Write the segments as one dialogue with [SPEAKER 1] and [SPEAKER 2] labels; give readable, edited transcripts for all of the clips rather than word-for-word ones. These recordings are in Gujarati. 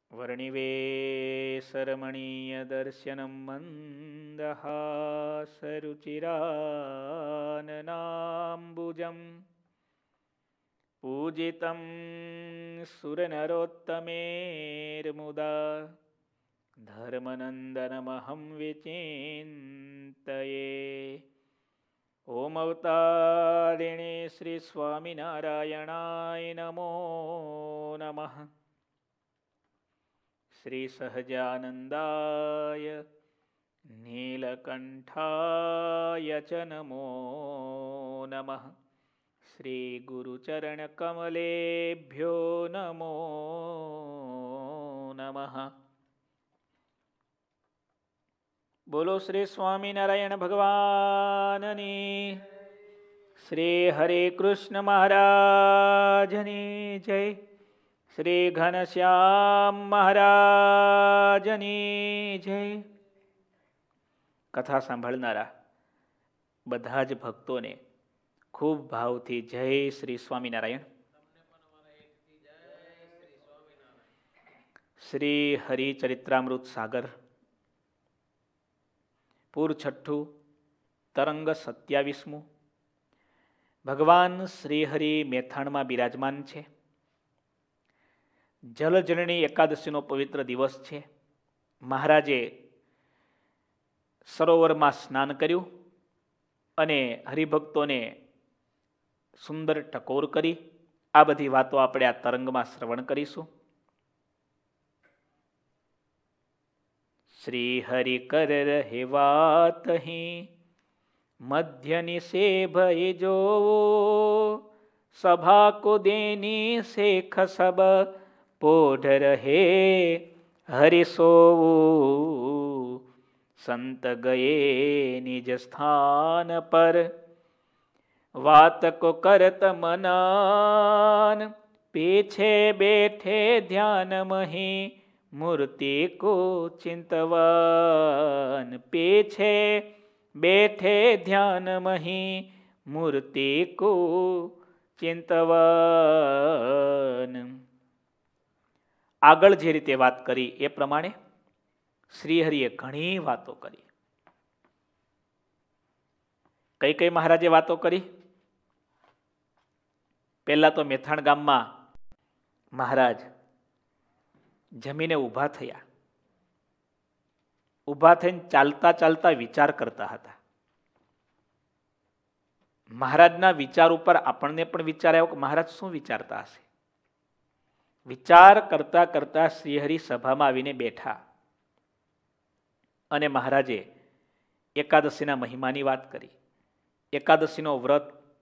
[SPEAKER 1] વર્ણિવેશરમણીયદર્શनं મन्दહાસરુચિરાનનાम्बुजं પૂજિतं સુરનરોત્તમેર્મુદા ધર્મનંદનમહં વિચિંતયે. ઓમ અવતારિણે શ્રી સ્વામિનારાયણાય નમો નમઃ. શ્રી સહજાનંદાય નીલકંઠાય ચ નમો નમઃ. શ્રી ગુરુચરણકમલેભ્યો નમો નમઃ. બોલો શ્રી સ્વામિનારાયણ ભગવાનની, શ્રી હરે કૃષ્ણ મહારાજની જય, શ્રી ઘનશ્યામ મહારાજની જય. કથા સાંભળનારા બધા જ ભક્તોને ખૂબ ભાવથી જય શ્રી સ્વામિનારાયણ. શ્રી હરિચરિત્રામૃત સાગર પૂર છઠ્ઠું, તરંગ 27મું. ભગવાન શ્રીહરિ મેથાણમાં બિરાજમાન છે. જલજનની એકાદશીનો પવિત્ર દિવસ છે. મહારાજે સરોવરમાં સ્નાન કર્યું અને હરિભક્તોને સુંદર ટકોર કરી. આ બધી વાતો આપણે આ તરંગમાં શ્રવણ કરીશું. શ્રી હરિ કર રહે વાત હી મધ્ય નિષેભ જો સભા કો દેની શેખ સબ પોઢ રહે હરિસો સંત ગયે નિજ સ્થાન પર વાત કો કરત મનાન પીછે બેઠે ધ્યાન મહી મૂર્તિ કો ચિંતવાન. પીછે બેઠે ધ્યાન મહી મૂર્તિ કો ચિંતવાન. આગળ જે રીતે વાત કરી એ પ્રમાણે શ્રીહરિએ ઘણી વાતો કરી. કઈ કઈ મહારાજે વાતો કરી? પહેલા તો મેથાણ ગામમાં મહારાજ જમીને ઊભા થયા. ઊભા થઈને ચાલતા ચાલતા વિચાર કરતા હતા. મહારાજના વિચાર ઉપર આપણને પણ વિચાર આવ્યો કે મહારાજ શું વિચારતા હશે. વિચાર કરતા કરતા શ્રીહરિ સભામાં આવીને બેઠા અને મહારાજે એકાદશીના મહિમાની વાત કરી. એકાદશીનો વ્રત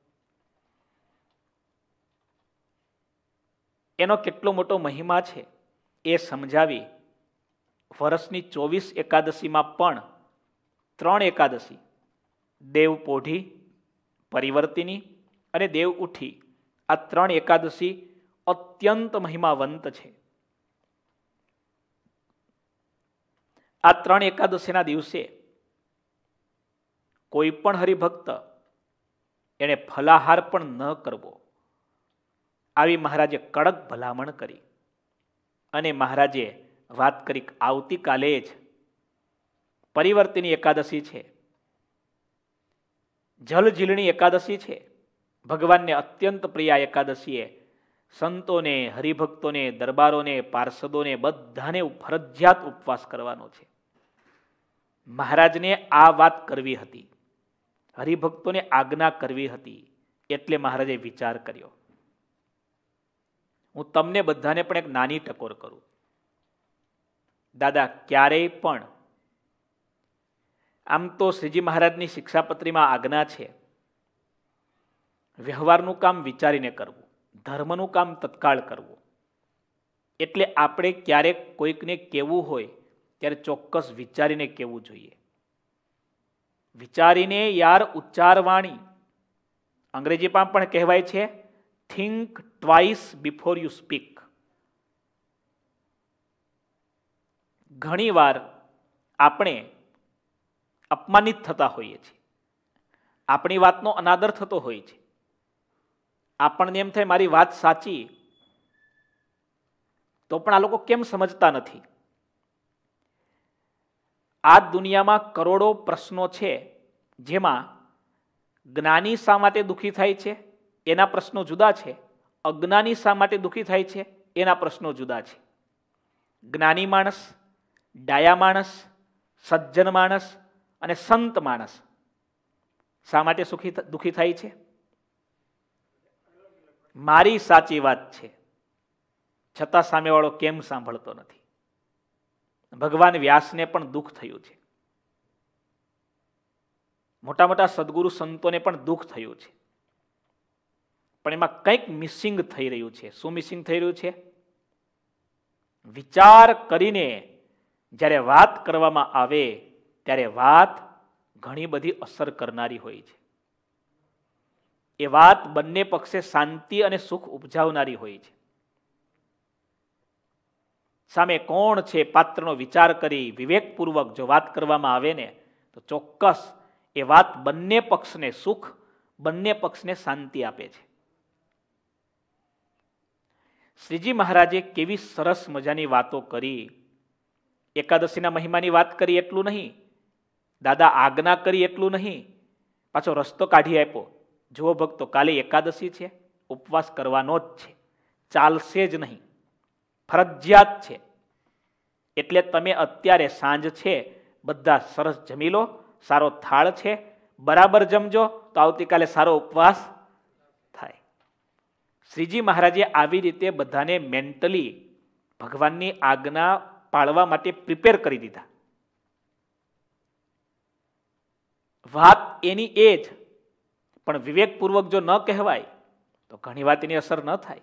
[SPEAKER 1] એનો કેટલો મોટો મહિમા છે એ સમજાવી વર્ષની 24 એકાદશીમાં પણ 3 એકાદશી, દેવ પોઢી, પરિવર્તિની અને દેવ ઉઠી, આ 3 એકાદશી અત્યંત મહિમાવંત છે. આ 3 એકાદશીના દિવસે કોઈ પણ હરિભક્ત એને ફલાહાર પણ ન કરવો, આવી મહારાજે કડક ભલામણ કરી. અને મહારાજે વાત કરી આવતીકાલે જ પરિવર્તિની એકાદશી છે, જલઝીલણી એકાદશી છે. ભગવાનને અત્યંત પ્રિય એકાદશીએ સંતોને, હરિભક્તોને, દરબારોને, પાર્ષદોને બધાને ફરજિયાત ઉપવાસ કરવાનો છે. મહારાજને આ વાત કરવી હતી, હરિભક્તોને આજ્ઞા કરવી હતી, એટલે મહારાજે વિચાર કર્યો. હું તમને બધાને પણ એક નાની ટકોર કરું. દાદા, ક્યારેય પણ આમ તો શ્રીજી મહારાજની શિક્ષાપત્રીમાં આજ્ઞા છે વ્યવહારનું કામ વિચારીને કરવું, ધર્મનું કામ તત્કાળ કરવું. એટલે આપણે ક્યારેક કોઈકને કહેવું હોય ત્યારે ચોક્કસ વિચારીને કહેવું જોઈએ. વિચારીને યાર ઉચ્ચારવાણી. અંગ્રેજીમાં પણ કહેવાય છે think twice before you speak. ઘણીવાર આપણે અપમાનિત થતા હોઈએ છીએ, આપણી વાતનો અનાદર થતો હોય છે. આપણને એમ થાય મારી વાત સાચી, તો પણ આ લોકો કેમ સમજતા નથી? આ દુનિયામાં કરોડો પ્રશ્નો છે, જેમાં જ્ઞાની શા માટે દુઃખી થાય છે એના પ્રશ્નો જુદા છે, અજ્ઞાની શા માટે દુઃખી થાય છે એના પ્રશ્નો જુદા છે. જ્ઞાની માણસ, ડાયા માણસ, સજ્જન માણસ અને સંત માણસ શા માટે દુઃખી થાય છે? મારી સાચી વાત છે છતાં સામેવાળો કેમ સાંભળતો નથી? ભગવાન વ્યાસને પણ દુઃખ થયું છે, મોટા મોટા સદગુરુ સંતોને પણ દુઃખ થયું છે, પણ એમાં કંઈક મિસિંગ થઈ રહ્યું છે. શું મિસિંગ થઈ રહ્યું છે? વિચાર કરીને જ્યારે વાત કરવામાં આવે ત્યારે વાત ઘણી બધી અસર કરનારી હોય છે. એ વાત બંને પક્ષે શાંતિ અને સુખ ઉપજાવનારી હોય છે. સામે કોણ છે પાત્રનો વિચાર કરી વિવેકપૂર્વક જો વાત કરવામાં આવે ને તો ચોક્કસ એ વાત બંને પક્ષને સુખ, બંને પક્ષને શાંતિ આપે છે. શ્રીજી મહારાજે કેવી સરસ મજાની વાતો કરી. એકાદશીના મહિમાની વાત કરી એટલું નહીં, દાદા આજ્ઞા કરી એટલું નહીં, પાછો રસ્તો કાઢી આપ્યો. જુઓ ભક્તો, કાલે એકાદશી છે, ઉપવાસ કરવાનો જ છે, ચાલશે જ નહીં, ફરજિયાત છે. એટલે તમે અત્યારે સાંજ છે બધા સરસ જમી લો, સારો થાળ છે, બરાબર જમજો તો આવતીકાલે સારો ઉપવાસ થાય. શ્રીજી મહારાજે આવી રીતે બધાને મેન્ટલી ભગવાનની આજ્ઞા પાળવા માટે પ્રિપેર કરી દીધા. વાત એની એ જ, પણ વિવેકપૂર્વક જો ન કહેવાય તો ઘણી વાત એની અસર ન થાય.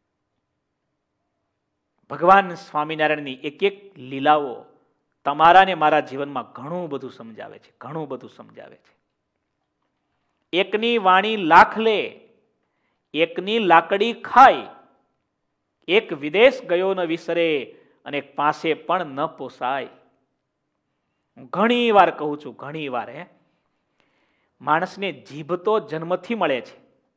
[SPEAKER 1] ભગવાન સ્વામિનારાયણની એક એક લીલાઓ તમારા ને મારા જીવનમાં ઘણું બધું સમજાવે છે, ઘણું બધું સમજાવે છે. એકની વાણી લાખ લે, એકની લાકડી ખાય, એક વિદેશ ગયો ન વિસરે અને પાસે પણ ન પોસાય. હું ઘણી વાર કહું છું, ઘણી વાર માણસને જીભ તો જન્મથી મળે છે.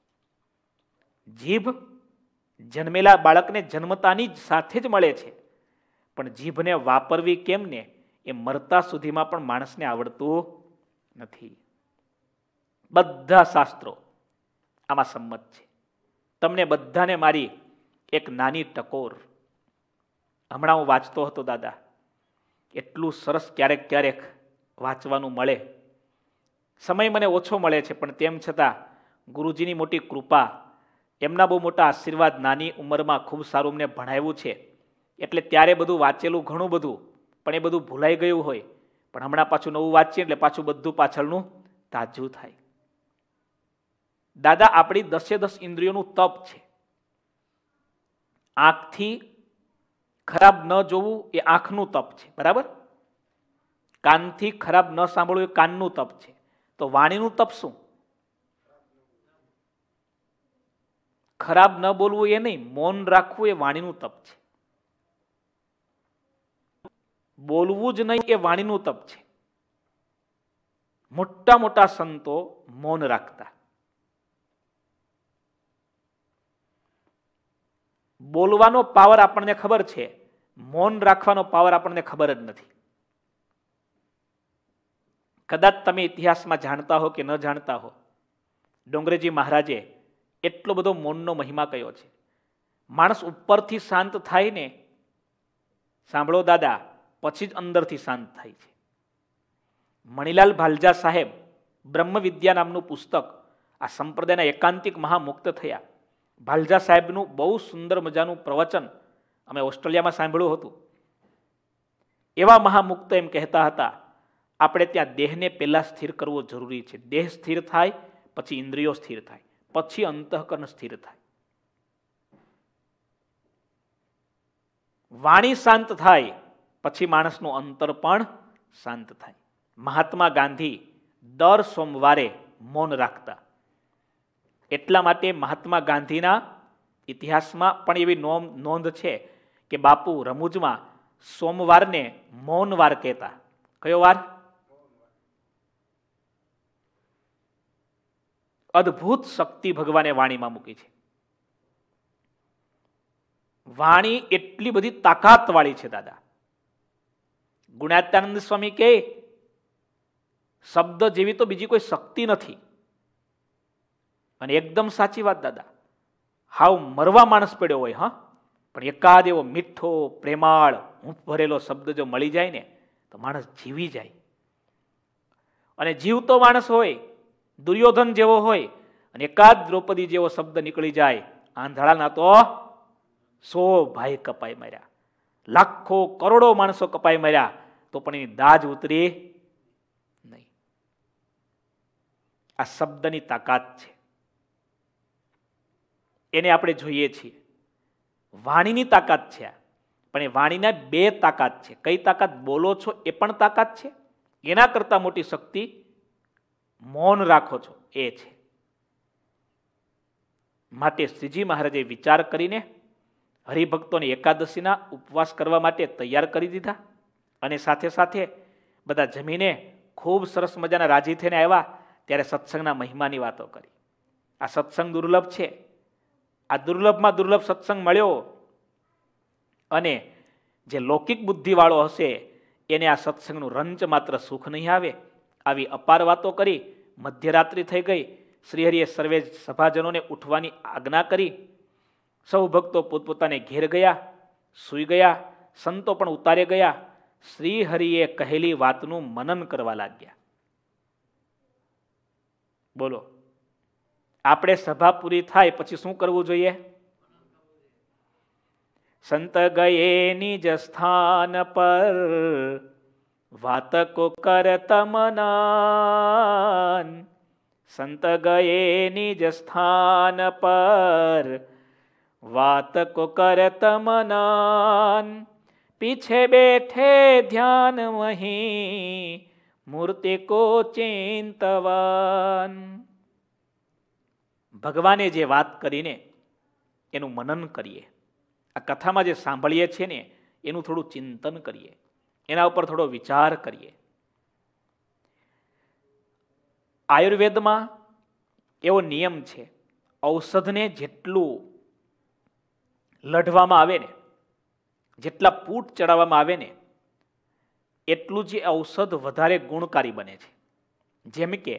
[SPEAKER 1] જીભ જન્મેલા બાળકને જન્મતાની જ સાથે જ મળે છે, પણ જીભને વાપરવી કેમ ને એ મરતા સુધીમાં પણ માણસને આવડતું નથી. બધા શાસ્ત્રો આમાં સંમત છે. તમને બધાને મારી એક નાની ટકોર. હમણાં હું વાંચતો હતો દાદા, એટલું સરસ ક્યારેક ક્યારેક વાંચવાનું મળે. સમય મને ઓછો મળે છે, પણ તેમ છતાં ગુરુજીની મોટી કૃપા, એમના બહુ મોટા આશીર્વાદ, નાની ઉંમરમાં ખૂબ સારું અમને ભણાવ્યું છે. એટલે ત્યારે બધું વાંચેલું ઘણું બધું, પણ એ બધું ભૂલાઈ ગયું હોય. પણ હમણાં પાછું નવું વાંચીએ એટલે પાછું બધું પાછળનું તાજું થાય. દાદા, આપણી 10 ઇન્દ્રિયોનું તપ છે. આંખથી ખરાબ ન જોવું એ આંખનું તપ છે, બરાબર? કાનથી ખરાબ ન સાંભળવું એ કાનનું તપ છે. તો વાણીનું તપ શું? ખરાબ ન બોલવું એ નહીં, મૌન રાખવું એ વાણીનું તપ છે. બોલવું જ નહીં એ વાણીનું તપ છે. મોટા મોટા સંતો મૌન રાખતા. બોલવાનો પાવર આપણને ખબર છે, મૌન રાખવાનો પાવર આપણને ખબર જ નથી. કદાચ તમે ઇતિહાસમાં જાણતા હો કે ન જાણતા હો, ડોંગરેજી મહારાજે એટલો બધો મૌનનો મહિમા કયો છે. માણસ ઉપરથી શાંત થાય ને, સાંભળો દાદા, પછી જ અંદરથી શાંત થાય છે. મણિલાલ ભાલજા સાહેબ બ્રહ્મ વિદ્યા નામનું પુસ્તક, આ સંપ્રદાયના એકાંતિક મહામુક્ત થયા. ભાલજા સાહેબનું બહુ સુંદર મજાનું પ્રવચન અમે ઓસ્ટ્રેલિયામાં સાંભળ્યું હતું. એવા મહામુક્ત એમ કહેતા હતા, આપણે ત્યાં દેહને પહેલા સ્થિર કરવો જરૂરી છે. દેહ સ્થિર થાય પછી ઇન્દ્રિયો સ્થિર થાય, પછી અંતઃકરણ સ્થિર થાય. વાણી શાંત થાય પછી માણસનું અંતર પણ શાંત થાય. મહાત્મા ગાંધી દર સોમવારે મૌન રાખતા. એટલા માટે મહાત્મા ગાંધીના ઇતિહાસમાં પણ એવી નોંધ છે કે બાપુ રમૂજમાં સોમવારને મૌન વાર કહેતા. કયો વાર? અદ્ભુત શક્તિ ભગવાને વાણીમાં મૂકી છે. વાણી એટલી બધી તાકાત વાળી છે દાદા. ગુણાત્યાનંદ સ્વામી કહે શબ્દ જેવી તો બીજી કોઈ શક્તિ નથી. અને એકદમ સાચી વાત દાદા. હાવ મરવા માણસ પડ્યો હોય, હા, પણ એકાદ એવો મીઠો પ્રેમાળ હૂંફ ભરેલો શબ્દ જો મળી જાય ને તો માણસ જીવી જાય. અને જીવતો માણસ હોય, દુર્યોધન જેવો હોય, અને એકાદ દ્રૌપદી જેવો શબ્દ નીકળી જાય, આંધળાના તો 100 ભાઈ કપાઈ માર્યા, લાખો કરોડો માણસો કપાઈ માર્યા, તો પણ એની દાજ ઉતરી નહીં. આ શબ્દની તાકાત છે, એને આપણે જોઈએ છીએ. વાણીની તાકાત છે, પણ એ વાણીના 2 તાકાત છે. કઈ તાકાત? બોલો છો એ પણ તાકાત છે, એના કરતા મોટી શક્તિ મૌન રાખો છો એ છે. માટે શ્રીજી મહારાજે વિચાર કરીને હરિભક્તોને એકાદશીના ઉપવાસ કરવા માટે તૈયાર કરી દીધા. અને સાથે સાથે બધા જમીને ખૂબ સરસ મજાના રાજી થઈને આવ્યા. ત્યારે સત્સંગના મહિમાની વાતો કરી. આ સત્સંગ દુર્લભ છે. આ દુર્લભમાં દુર્લભ સત્સંગ મળ્યો. અને જે લૌકિક બુદ્ધિવાળો હશે એને આ સત્સંગનું રંચ માત્ર સુખ નહીં આવે. આવી અપાર વાતો કરી. મધ્યરાત્રિ થઈ ગઈ. શ્રીહરિએ સર્વે સભાજનોને ઉઠવાની આજ્ઞા કરી. સૌ ભક્તો પોતપોતાને ઘેર ગયા, સૂઈ ગયા. સંતો પણ ઉતારે ગયા. શ્રીહરિએ કહેલી વાતનું મનન કરવા લાગ્યા. બોલો, આપણે સભા પૂરી થાય પછી શું કરવું જોઈએ? સંત ગયે નિજ સ્થાન પર વાત કો કરત મનન. સંત ગયે નિજ સ્થાન પર વાત કો કરત મનન. પીછે બેઠે ધ્યાન વહીં મૂર્તિ કો ચિંતવન. ભગવાને જે વાત કરીને એનું મનન કરીએ. આ કથામાં જે સાંભળીએ છીએ ને એનું થોડું ચિંતન કરીએ, એના ઉપર થોડો વિચાર કરીએ. આયુર્વેદમાં એવો નિયમ છે, ઔષધને જેટલું લઢવામાં આવે ને, જેટલા પૂટ ચડાવવામાં આવે ને, એટલું જ ઔષધ વધારે ગુણકારી બને છે. જેમ કે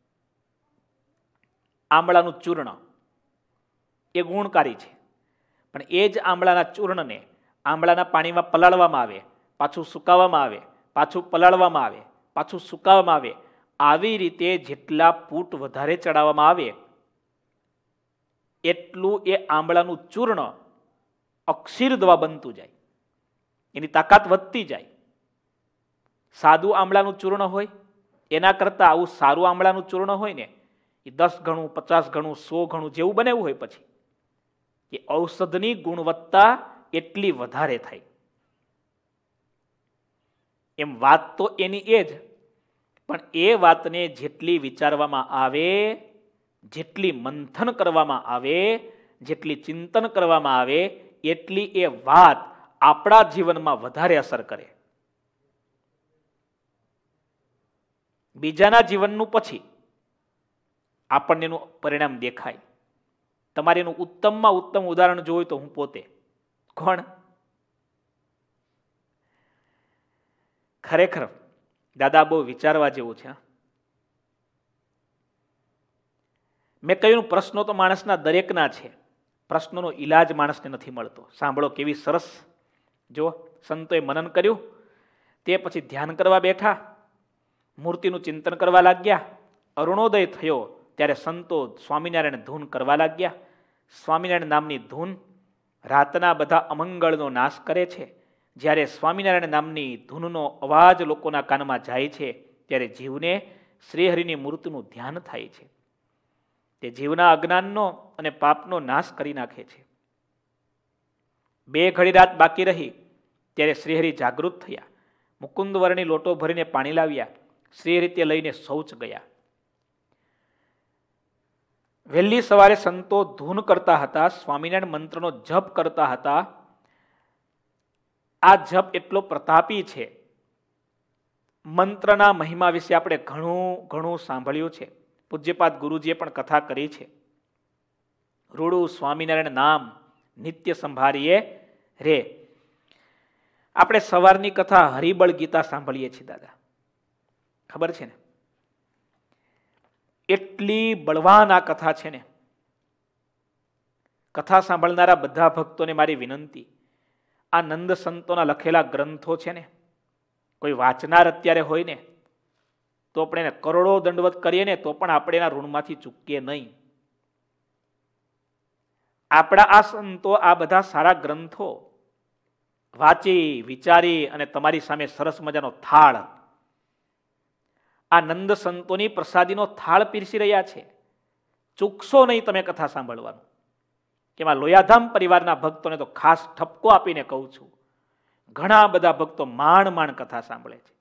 [SPEAKER 1] આમળાનું ચૂર્ણ એ ગુણકારી છે, પણ એ જ આમળાના ચૂર્ણને આમળાના પાણીમાં પલાળવામાં આવે, પાછું સુકાવવામાં આવે, પાછું પલાળવામાં આવે, પાછું સુકાવવામાં આવે. આવી રીતે જેટલા પૂટ વધારે ચડાવવામાં આવે એટલું એ આમળાનું ચૂર્ણ અક્ષીર દવા બનતું જાય, એની તાકાત વધતી જાય. સાદું આમળાનું ચૂર્ણ હોય એના કરતાં આવું સારું આમળાનું ચૂર્ણ હોય ને એ 10 ગણું, 50 ગણું, 100 ગણું જેવું બનાવ્યું હોય પછી એ ઔષધની ગુણવત્તા એટલી વધારે થાય. એમ વાત તો એની એ જ, પણ એ વાતને જેટલી વિચારવામાં આવે, જેટલી મંથન કરવામાં આવે, જેટલી ચિંતન કરવામાં આવે એટલી એ વાત આપણા જીવનમાં વધારે અસર કરે. બીજાના જીવનનું પછી આપણને એનું પરિણામ દેખાય. તમારે એનું ઉત્તમમાં ઉત્તમ ઉદાહરણ જોયું તો હું પોતે. કોણ? ખરેખર દાદા બહુ વિચારવા જેવું છે. મેં કહ્યું પ્રશ્નો તો માણસના દરેકના છે, પ્રશ્નોનો ઈલાજ માણસને નથી મળતો. સાંભળો કેવી સરસ. જો સંતોએ મનન કર્યું, તે પછી ધ્યાન કરવા બેઠા, મૂર્તિનું ચિંતન કરવા લાગ્યા. અરુણોદય થયો ત્યારે સંતો સ્વામિનારાયણ ધૂન કરવા લાગ્યા. સ્વામિનારાયણ નામની ધૂન રાતના બધા અમંગળનો નાશ કરે છે. જ્યારે સ્વામિનારાયણ નામની ધૂનનો અવાજ લોકોના કાનમાં જાય છે ત્યારે જીવને શ્રીહરિની મૂર્તિનું ધ્યાન થાય છે. તે જીવના અજ્ઞાનનો અને પાપનો નાશ કરી નાખે છે. 2 ઘડી રાત બાકી રહી ત્યારે શ્રીહરિ જાગૃત થયા. મુકુંદ વર્ણી લોટો ભરીને પાણી લાવ્યા. શ્રીહરિ તે લઈને શૌચ ગયા. વહેલી સવારે સંતો ધૂન કરતા હતા, સ્વામિનારાયણ મંત્રનો જપ કરતા હતા. આ જપ એટલો પ્રતાપી છે. મંત્રના મહિમા વિશે આપણે ઘણું સાંભળ્યું છે. પૂજ્યપાદ ગુરુજીએ પણ કથા કરી છે. રૂડું સ્વામિનારાયણ નામ નિત્ય સંભાળીએ રે. આપણે સવારની કથા હરિબળ ગીતા સાંભળીએ છીએ દાદા, ખબર છે ને? એટલી બળવાન આ કથા છે ને. કથા સાંભળનારા બધા ભક્તોને મારી વિનંતી, આ નંદ સંતોના લખેલા ગ્રંથો છે ને, કોઈ વાંચનાર અત્યારે હોય ને તો આપણે એને કરોડો દંડવત કરીએ ને તો પણ આપણે એના ઋણમાંથી ચૂકીએ નહીં. આપણા આ સંતો આ બધા સારા ગ્રંથો વાંચી વિચારી અને તમારી સામે સરસ મજાનો થાળ, આ નંદ સંતોની પ્રસાદીનો થાળ પીરસી રહ્યા છે. ચૂકશો નહીં તમે કથા સાંભળવાનું. એમાં લોયાધામ પરિવારના ભક્તોને તો ખાસ ઠપકો આપીને કહું છું, ઘણા બધા ભક્તો માંડ કથા સાંભળે છે.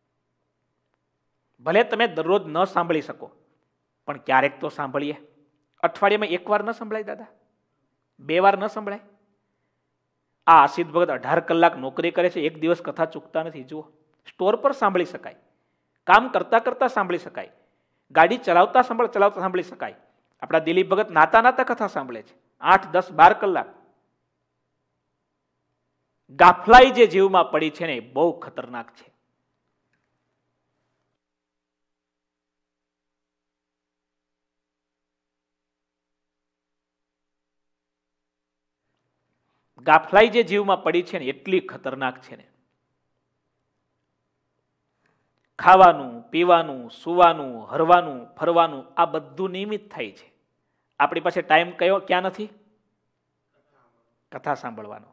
[SPEAKER 1] ભલે તમે દરરોજ ન સાંભળી શકો પણ ક્યારેક તો સાંભળીએ. અઠવાડિયામાં એકવાર ન સંભળાય દાદા, 2 વાર ન સંભળાય? આ આશિત ભગત 18 કલાક નોકરી કરે છે, એક દિવસ કથા ચૂકતા નથી. જુઓ, સ્ટોર પર સાંભળી શકાય, કામ કરતા કરતા સાંભળી શકાય, ગાડી ચલાવતા સાંભળી શકાય. આપણા દિલીપ ભગત નાતા કથા સાંભળે છે 8, 10, 12 કલાક. ગાફલાઈ જે જીવમાં પડી છે ને એ બહુ ખતરનાક છે. ગાફલાઈ જે જીવમાં પડી છે ને એટલી ખતરનાક છે ને. ખાવાનું, પીવાનું, સુવાનું, હરવાનું, ફરવાનું આ બધું નિયમિત થાય છે. આપણી પાસે ટાઈમ કયો ક્યાં નથી? કથા સાંભળવાનો.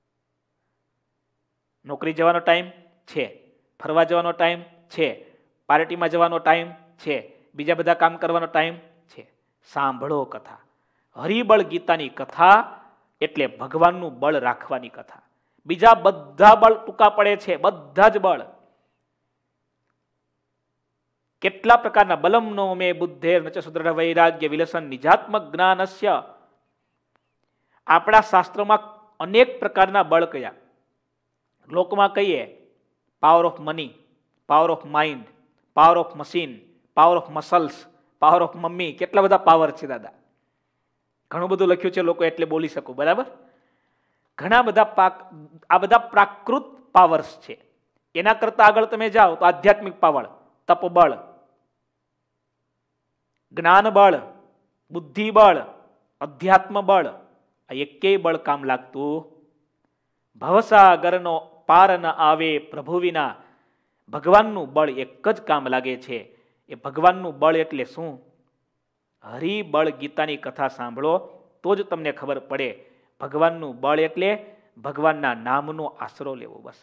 [SPEAKER 1] નોકરી જવાનો ટાઈમ છે, ફરવા જવાનો ટાઈમ છે, પાર્ટીમાં જવાનો ટાઈમ છે, બીજા બધા કામ કરવાનો ટાઈમ છે. સાંભળો કથા. હરિબળ ગીતાની કથા એટલે ભગવાનનું બળ રાખવાની કથા. બીજા બધા બળ ટૂંકા પડે છે, બધા જ બળ. કેટલા પ્રકારના બલમ નો મે બુદ્ધેર નચ સુદ્રઢ વૈરાગ્ય વિલસન નિજાત્મક જ્ઞાનસ્ય. આપણા શાસ્ત્રોમાં અનેક પ્રકારના બળ કયા. લોકમાં કહીએ power of money, power of mind, power of machine, power of muscles, power of mummy. કેટલા બધા પાવર છે દાદા. ઘણું બધું લખ્યું છે લોકો એટલે બોલી શકું, બરાબર? ઘણા બધા આ બધા પ્રાકૃત પાવર્સ છે. એના કરતા આગળ તમે જાઓ તો આધ્યાત્મિક પાવર, તપ બળ, જ્ઞાન બળ, બુદ્ધિ બળ, અધ્યાત્મ બળ. આ એકેય બળ કામ લાગતું. ભવસાગરનો પાર ન આવે પ્રભુ વિના. ભગવાનનું બળ એક જ કામ લાગે છે. એ ભગવાનનું બળ એટલે શું? હરિબળ ગીતાની કથા સાંભળો તો જ તમને ખબર પડે. ભગવાનનું બળ એટલે ભગવાનના નામનો આશરો લેવો, બસ.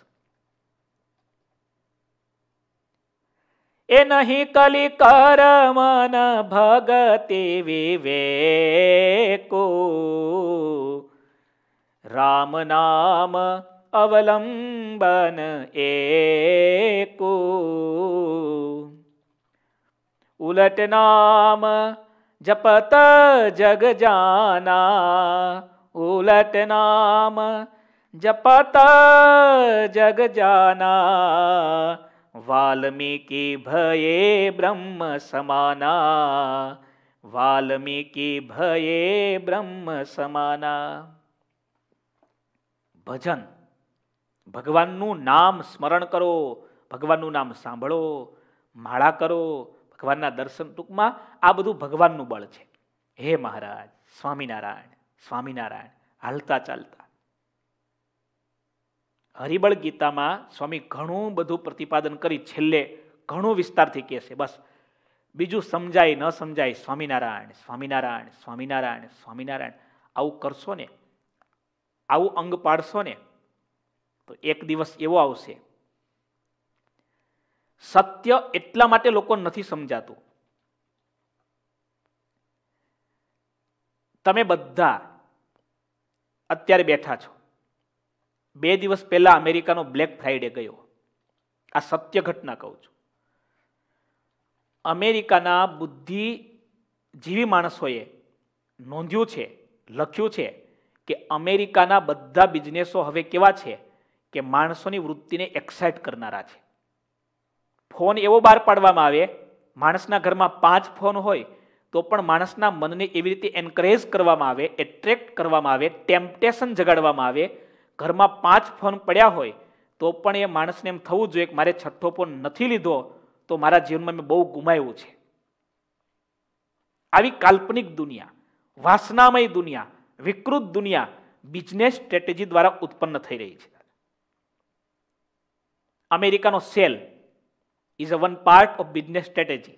[SPEAKER 1] એ નહીં કલી કરમન ભગતિ વિવેકો. રામ નામ અવલંબન એકો. ઉલટ નામ જપત જગ જાના. ઉલટ નામ જપત જગ જાના. વાલ્મીકી ભયે બ્રહ્મ સમાના. વાલ્મીકી ભયે બ્રહ્મ સમાના. ભજન, ભગવાનનું નામ સ્મરણ કરો, ભગવાનનું નામ સાંભળો, માળા કરો, ભગવાનના દર્શન. ટૂંકમાં આ બધું ભગવાનનું બળ છે. હે મહારાજ, સ્વામિનારાયણ, સ્વામિનારાયણ હાલતા ચાલતા. હરિબળ ગીતામાં સ્વામી ઘણું બધું પ્રતિપાદન કરી છેલ્લે ઘણું વિસ્તારથી કહે છે. બસ બીજું સમજાય ન સમજાય, સ્વામિનારાયણ, સ્વામિનારાયણ, સ્વામિનારાયણ, સ્વામિનારાયણ. આવું કરશો ને, આવું અંગ પાડશો ને તો એક દિવસ એવો આવશે. સત્ય એટલા માટે લોકો નથી સમજાતું. તમે બધા અત્યારે બેઠા છો. 2 દિવસ પહેલા અમેરિકાનો બ્લેક ફ્રાઈડે ગયો. આ સત્ય ઘટના કહું છું. અમેરિકાના બુદ્ધિજીવી માણસોએ નોંધ્યું છે, લખ્યું છે કે અમેરિકાના બધા બિઝનેસો હવે કેવા છે કે માણસોની વૃત્તિને એક્સાઇટ કરનારા છે. ફોન એવો બહાર પાડવામાં આવે, માણસના ઘરમાં 5 ફોન હોય તો પણ માણસના મનને એવી રીતે એન્કરેજ કરવામાં આવે, એટ્રેક્ટ કરવામાં આવે, ટેમ્પટેશન જગાડવામાં આવે. ઘરમાં 5 ફોન પડ્યા હોય તો પણ એ માણસને એમ થવું જોઈએ કે મારે 6થો ફોન નથી લીધો તો મારા જીવનમાં મેં બહુ ગુમાવ્યું છે. આવી કાલ્પનિક દુનિયા, વાસનામય દુનિયા, વિકૃત દુનિયા બિઝનેસ સ્ટ્રેટેજી દ્વારા ઉત્પન્ન થઈ રહી છે. અમેરિકાનો sale is a one part of business strategy.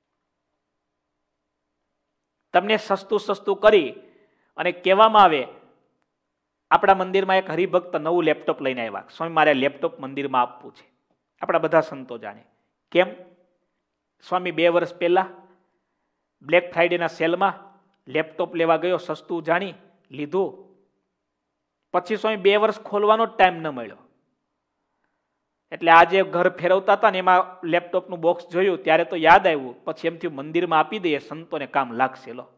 [SPEAKER 1] તમને સસ્તું કરી અને કહેવામાં આવે, આપણા મંદિરમાં એક હરિભક્ત નવું લેપટોપ લઈને આવ્યા, સ્વામી મારે લેપટોપ મંદિરમાં આપવું છે. આપણા બધા સંતો જાણે. કેમ? સ્વામી 2 વર્ષ પહેલા બ્લેક ફ્રાઈડેના સેલમાં લેપટોપ લેવા ગયો, સસ્તું જાણી લીધું. પછી સ્વામી 2 વર્ષ ખોલવાનો ટાઈમ ન મળ્યો. એટલે આજે ઘર ફેરવતા હતા ને એમાં લેપટોપનું બોક્સ જોયું ત્યારે તો યાદ આવ્યું. પછી એમથી મંદિરમાં આપી દઈએ, સંતોને કામ લાગશે. લો,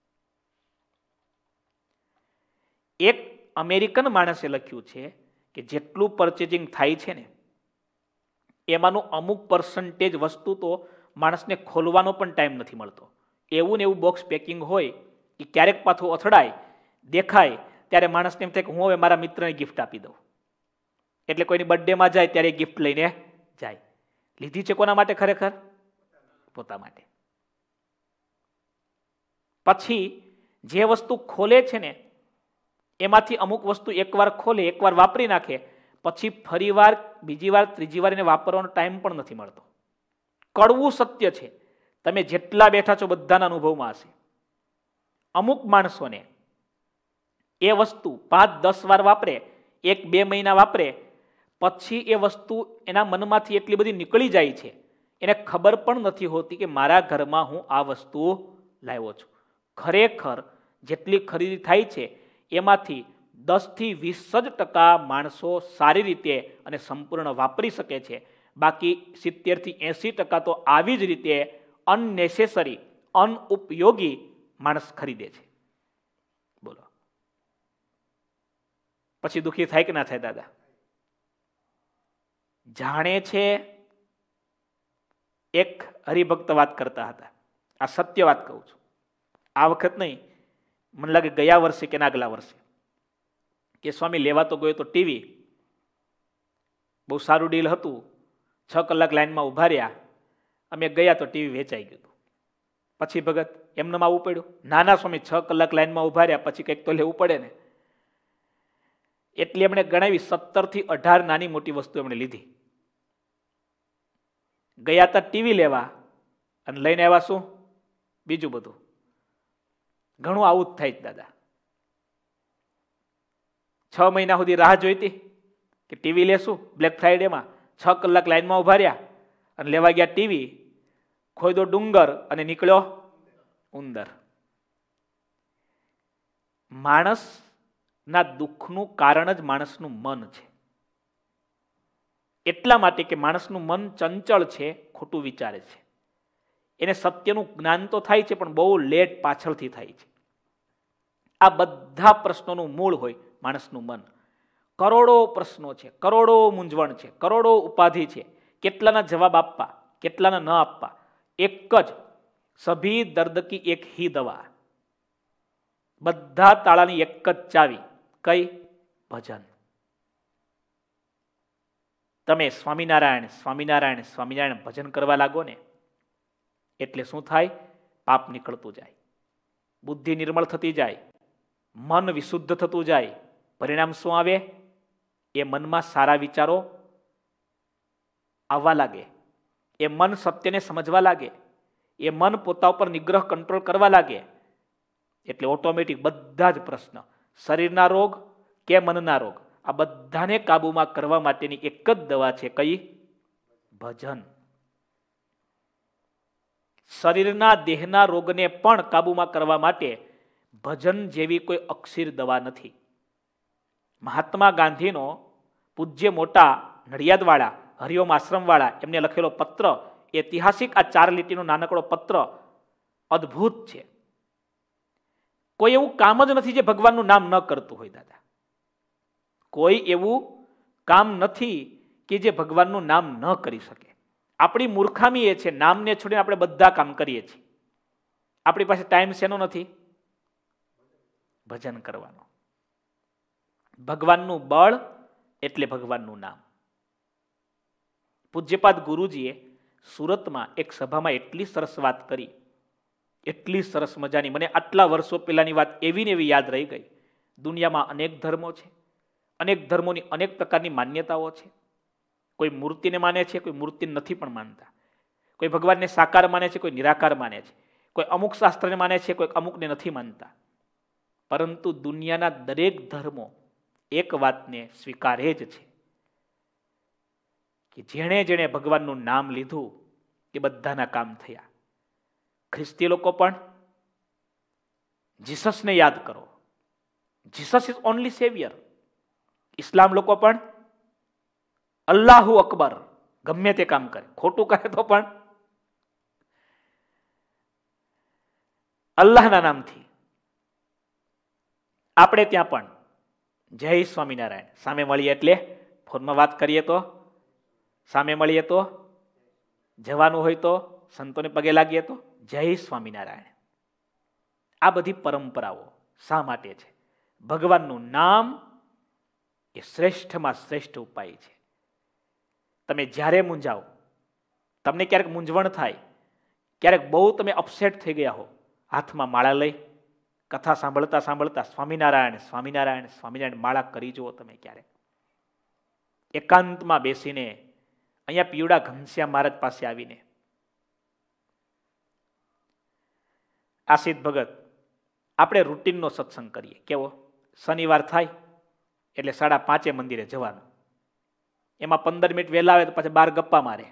[SPEAKER 1] એક અમેરિકન માણસે લખ્યું છે કે જેટલું પરચેજિંગ થાય છે ને એમાંનું અમુક પર્સન્ટેજ વસ્તુ તો માણસને ખોલવાનો પણ ટાઈમ નથી મળતો. એવું ને એવું બોક્સ પેકિંગ હોય એ ક્યારેક પાછું અથડાય, દેખાય ત્યારે માણસને એમ થાય કે હું હવે મારા મિત્રને ગિફ્ટ આપી દઉં. એટલે કોઈની બર્થડેમાં જાય ત્યારે ગિફ્ટ લઈને જાય. લીધી છે કોના માટે? ખરેખર પોતા માટે. પછી જે વસ્તુ ખોલે છે ને એમાંથી અમુક વસ્તુ એકવાર ખોલે, એકવાર વાપરી નાખે, પછી ફરી વાર, બીજી વાર, ત્રીજી વાર એને વાપરવાનો ટાઈમ પણ નથી મળતો. કડવું સત્ય છે. તમે જેટલા બેઠા છો બધાના અનુભવમાં હશે. અમુક માણસોને એ વસ્તુ 5-10 વાર વાપરે, 1-2 મહિના વાપરે, પછી એ વસ્તુ એના મનમાંથી એટલી બધી નીકળી જાય છે, એને ખબર પણ નથી હોતી કે મારા ઘરમાં હું આ વસ્તુ લાવ્યો છું. ખરેખર જેટલી ખરીદી થાય છે એમાંથી 10-20% માણસો સારી રીતે અને સંપૂર્ણ વાપરી શકે છે. બાકી 70-80% તો આવી જ રીતે અનનેસેસરી, અનઉપયોગી માણસ ખરીદે છે. બોલો, પછી દુઃખી થાય કે ના થાય? દાદા જાણે છે. એક હરિભક્ત વાત કરતા હતા, આ સત્ય વાત કહું છું, આ વખત નહીં, મને લાગે ગયા વર્ષે કે આગલા વર્ષે, કે સ્વામી લેવા તો ગયો તો ટીવી, બહુ સારું ડીલ હતું, 6 કલાક લાઈનમાં ઉભા રહ્યા, અમે ગયા તો ટીવી વેચાઈ ગયું. પછી ભગત એમને આવવું પડ્યું? નાના સ્વામી, 6 કલાક લાઈનમાં ઉભા રહ્યા, પછી કંઈક તો લેવું પડે ને. એટલે એમણે ગણાવી 17-18 નાની મોટી વસ્તુ એમણે લીધી. ગયા હતા ટીવી લેવા અને લઈને આવ્યા શું? બીજું બધું. ઘણું આવું જ થાય જ દાદા. 6 મહિના સુધી રાહ જોઈતી કે ટીવી લેશું બ્લેક ફ્રાઈડેમાં, 6 કલાક લાઈનમાં ઉભા રહ્યા અને લેવા ગયા ટીવી, ખોઈદો ડુંગર અને નીકળ્યો ઉંદર. માણસના દુઃખનું કારણ જ માણસનું મન છે. એટલા માટે કે માણસનું મન ચંચળ છે, ખોટું વિચારે છે. એને સત્યનું જ્ઞાન તો થાય છે પણ બહુ લેટ પાછળથી થાય છે. આ બધા પ્રશ્નોનું મૂળ હોય માણસનું મન. કરોડો પ્રશ્નો છે, કરોડો મૂંઝવણ છે, કરોડો ઉપાધિ છે. કેટલાના જવાબ આપવા, કેટલાના ન આપવા. એક જ સભી દર્દ કી એક હી દવા. બધા તાળાની એક જ ચાવી. કઈ? ભજન. તમે સ્વામિનારાયણ સ્વામિનારાયણ સ્વામિનારાયણ ભજન કરવા લાગો ને એટલે શું થાય? પાપ નીકળતું જાય, બુદ્ધિ નિર્મળ થતી જાય, મન વિશુદ્ધ થતું જાય. પરિણામ શું આવે? એ મનમાં સારા વિચારો આવવા લાગે, એ મન સત્યને સમજવા લાગે, એ મન પોતા ઉપર નિગ્રહ કંટ્રોલ કરવા લાગે. એટલે ઓટોમેટિક બધા જ પ્રશ્ન, શરીરના રોગ કે મનના રોગ, આ બધાને કાબૂમાં કરવા માટેની એક જ દવા છે. કઈ? ભજન. શરીરના દેહના રોગને પણ કાબૂમાં કરવા માટે ભજન જેવી કોઈ અક્ષીર દવા નથી. મહાત્મા ગાંધીનો પૂજ્ય મોટા નડિયાદવાળા હરિઓમ આશ્રમવાળા એમને લખેલો પત્ર, ઐતિહાસિક આ 4 લીટીનો નાનકડો પત્ર અદ્ભુત છે. કોઈ એવું કામ જ નથી જે ભગવાનનું નામ ન કરતું હોય દાદા. કોઈ એવું કામ નથી કે જે ભગવાનનું નામ ન કરી શકે. આપણી મૂર્ખામી એ છે, નામને છોડીને આપણે બધા કામ કરીએ છીએ. આપણી પાસે ટાઈમ શેનો નથી? ભજન કરવાનો. ભગવાનનું બળ એટલે ભગવાનનું નામ. પૂજ્યપાદ ગુરુજીએ સુરતમાં એક સભામાં એટલી સરસ વાત કરી, એટલી સરસ મજાની, મને આટલા વર્ષો પહેલાની વાત એવી ને એવી યાદ રહી ગઈ. દુનિયામાં અનેક ધર્મો છે, અનેક ધર્મોની અનેક પ્રકારની માન્યતાઓ છે. કોઈ મૂર્તિને માને છે, કોઈ મૂર્તિને નથી પણ માનતા. કોઈ ભગવાનને સાકાર માને છે, કોઈ નિરાકાર માને છે. કોઈ અમુક શાસ્ત્રને માને છે, કોઈ અમુકને નથી માનતા. પરંતુ દુનિયાના દરેક ધર્મો એક વાતને સ્વીકારે જ છે કે જેણે જેણે ભગવાનનું નામ લીધું એ બધાના કામ થયા. ખ્રિસ્તી લોકો પણ જીસસને યાદ કરો, જીસસ ઇઝ ઓનલી સેવિયર. ઇસ્લામ લોકો પણ અલ્લાહુ અકબર, ગમે તે કામ કરે, ખોટું કરે તો પણ અલ્લાહના નામથી. આપણે ત્યાં પણ જય સ્વામિનારાયણ, સામે મળીએ એટલે ફોનમાં વાત કરીએ તો, સામે મળીએ તો, જવાનું હોય તો, સંતોને પગે લાગીએ તો જય સ્વામિનારાયણ. આ બધી પરંપરાઓ શા માટે છે? ભગવાનનું નામ એ શ્રેષ્ઠમાં શ્રેષ્ઠ ઉપાય છે. તમે જ્યારે મૂંઝાઓ, તમને ક્યારેક મૂંઝવણ થાય, ક્યારેક બહુ તમે અપસેટ થઈ ગયા હો, હાથમાં માળા લઈ કથા સાંભળતા સાંભળતા સ્વામિનારાયણ સ્વામિનારાયણ સ્વામિનારાયણ માળા કરી જુઓ. તમે ક્યારેક એકાંતમાં બેસીને અહીંયા પીવડા ઘનશ્યામ મહારાજ પાસે આવીને, આસિત ભગત, આપણે રૂટીનનો સત્સંગ કરીએ. કેવો? શનિવાર થાય એટલે 5:30 મંદિરે જવાનું. એમાં 15 મિનિટ વહેલા આવે તો પાછા 12 ગપ્પા મારે.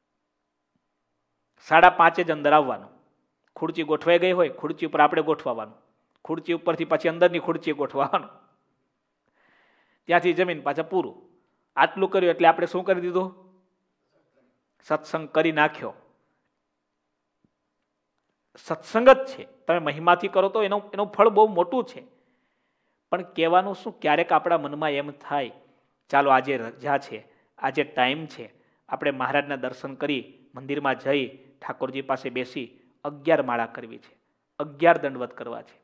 [SPEAKER 1] 5:30 જ અંદર આવવાનું. ખુરચી ગોઠવાઈ ગઈ હોય, ખુરચી ઉપર આપણે ગોઠવાનું. ખુરચી ઉપરથી પછી અંદરની ખુરચી ગોઠવાનું. ત્યાંથી જમીન પાછા પૂરું. આટલું કર્યું એટલે આપણે શું કરી દીધું? સત્સંગ કરી નાખ્યો. સત્સંગ જ છે. તમે મહિમાથી કરો તો એનું ફળ બહુ મોટું છે. પણ કહેવાનું શું, ક્યારેક આપણા મનમાં એમ થાય, ચાલો આજે રજા છે, આજે ટાઈમ છે, આપણે મહારાજના દર્શન કરી મંદિરમાં જઈ ઠાકોરજી પાસે બેસી 11 માળા કરવી છે, 11 દંડવત કરવા છે.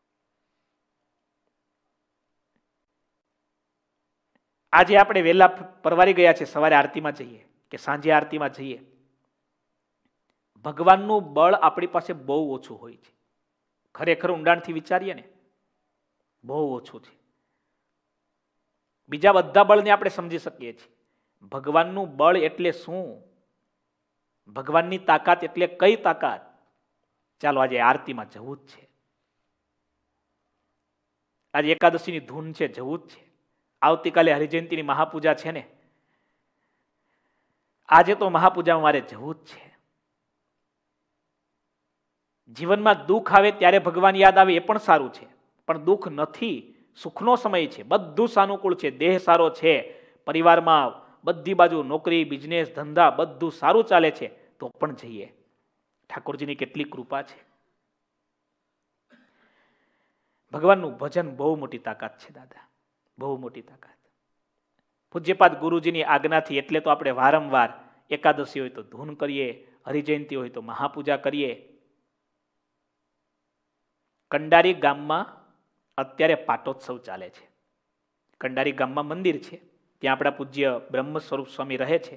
[SPEAKER 1] આજે આપણે વહેલા પરવારી ગયા છે, સવારે આરતીમાં જઈએ કે સાંજે આરતીમાં જઈએ. ભગવાનનું બળ આપણી પાસે બહુ ઓછું હોય છે. ખરેખર ઊંડાણથી વિચારીએ ને, બહુ ઓછું છે. બીજા બધા બળને આપણે સમજી શકીએ છીએ. ભગવાનનું બળ એટલે શું? ભગવાનની તાકાત એટલે કઈ તાકાત? ચાલો આજે આરતીમાં જવું જ છે. આજે એકાદશીની ધૂન છે, જવું જ છે. આવતીકાલે હરિજયંતીની મહાપૂજા છે ને, આજે તો મહાપૂજામાં મારે જવું જ છે. જીવનમાં દુઃખ આવે ત્યારે ભગવાન યાદ આવે એ પણ સારું છે, પણ દુઃખ નથી, સુખનો સમય છે, બધું સાનુકૂળ છે, દેહ સારો છે, પરિવારમાં બધી બાજુ નોકરી, બિઝનેસ, ધંધા બધું સારું ચાલે છે, તો પણ જઈએ. ઠાકોરજીની કેટલી કૃપા છે. ભગવાનનું ભજન બહુ મોટી તાકાત છે દાદા, બહુ મોટી તાકાત. પૂજ્યપાદ ગુરુજીની આજ્ઞાથી એટલે તો આપણે વારંવાર એકાદશી હોય તો ધૂન કરીએ, હરિજયંતી હોય તો મહાપૂજા કરીએ. કંડારી ગામમાં અત્યારે પાટોત્સવ ચાલે છે. કંડારી ગામમાં મંદિર છે, ત્યાં આપણા પૂજ્ય બ્રહ્મ સ્વરૂપ સ્વામી રહે છે.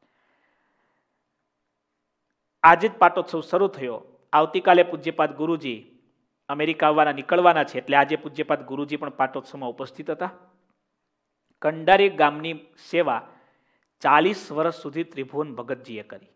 [SPEAKER 1] આજે જ પાટોત્સવ શરૂ થયો. આવતીકાલે પૂજ્યપાદ ગુરુજી અમેરિકા આવવાના નીકળવાના છે, એટલે આજે પૂજ્યપાદ ગુરુજી પણ પાટોત્સવમાં ઉપસ્થિત હતા. કંડારી ગામની સેવા 40 વર્ષ સુધી ત્રિભુવન ભગતજીએ કરી.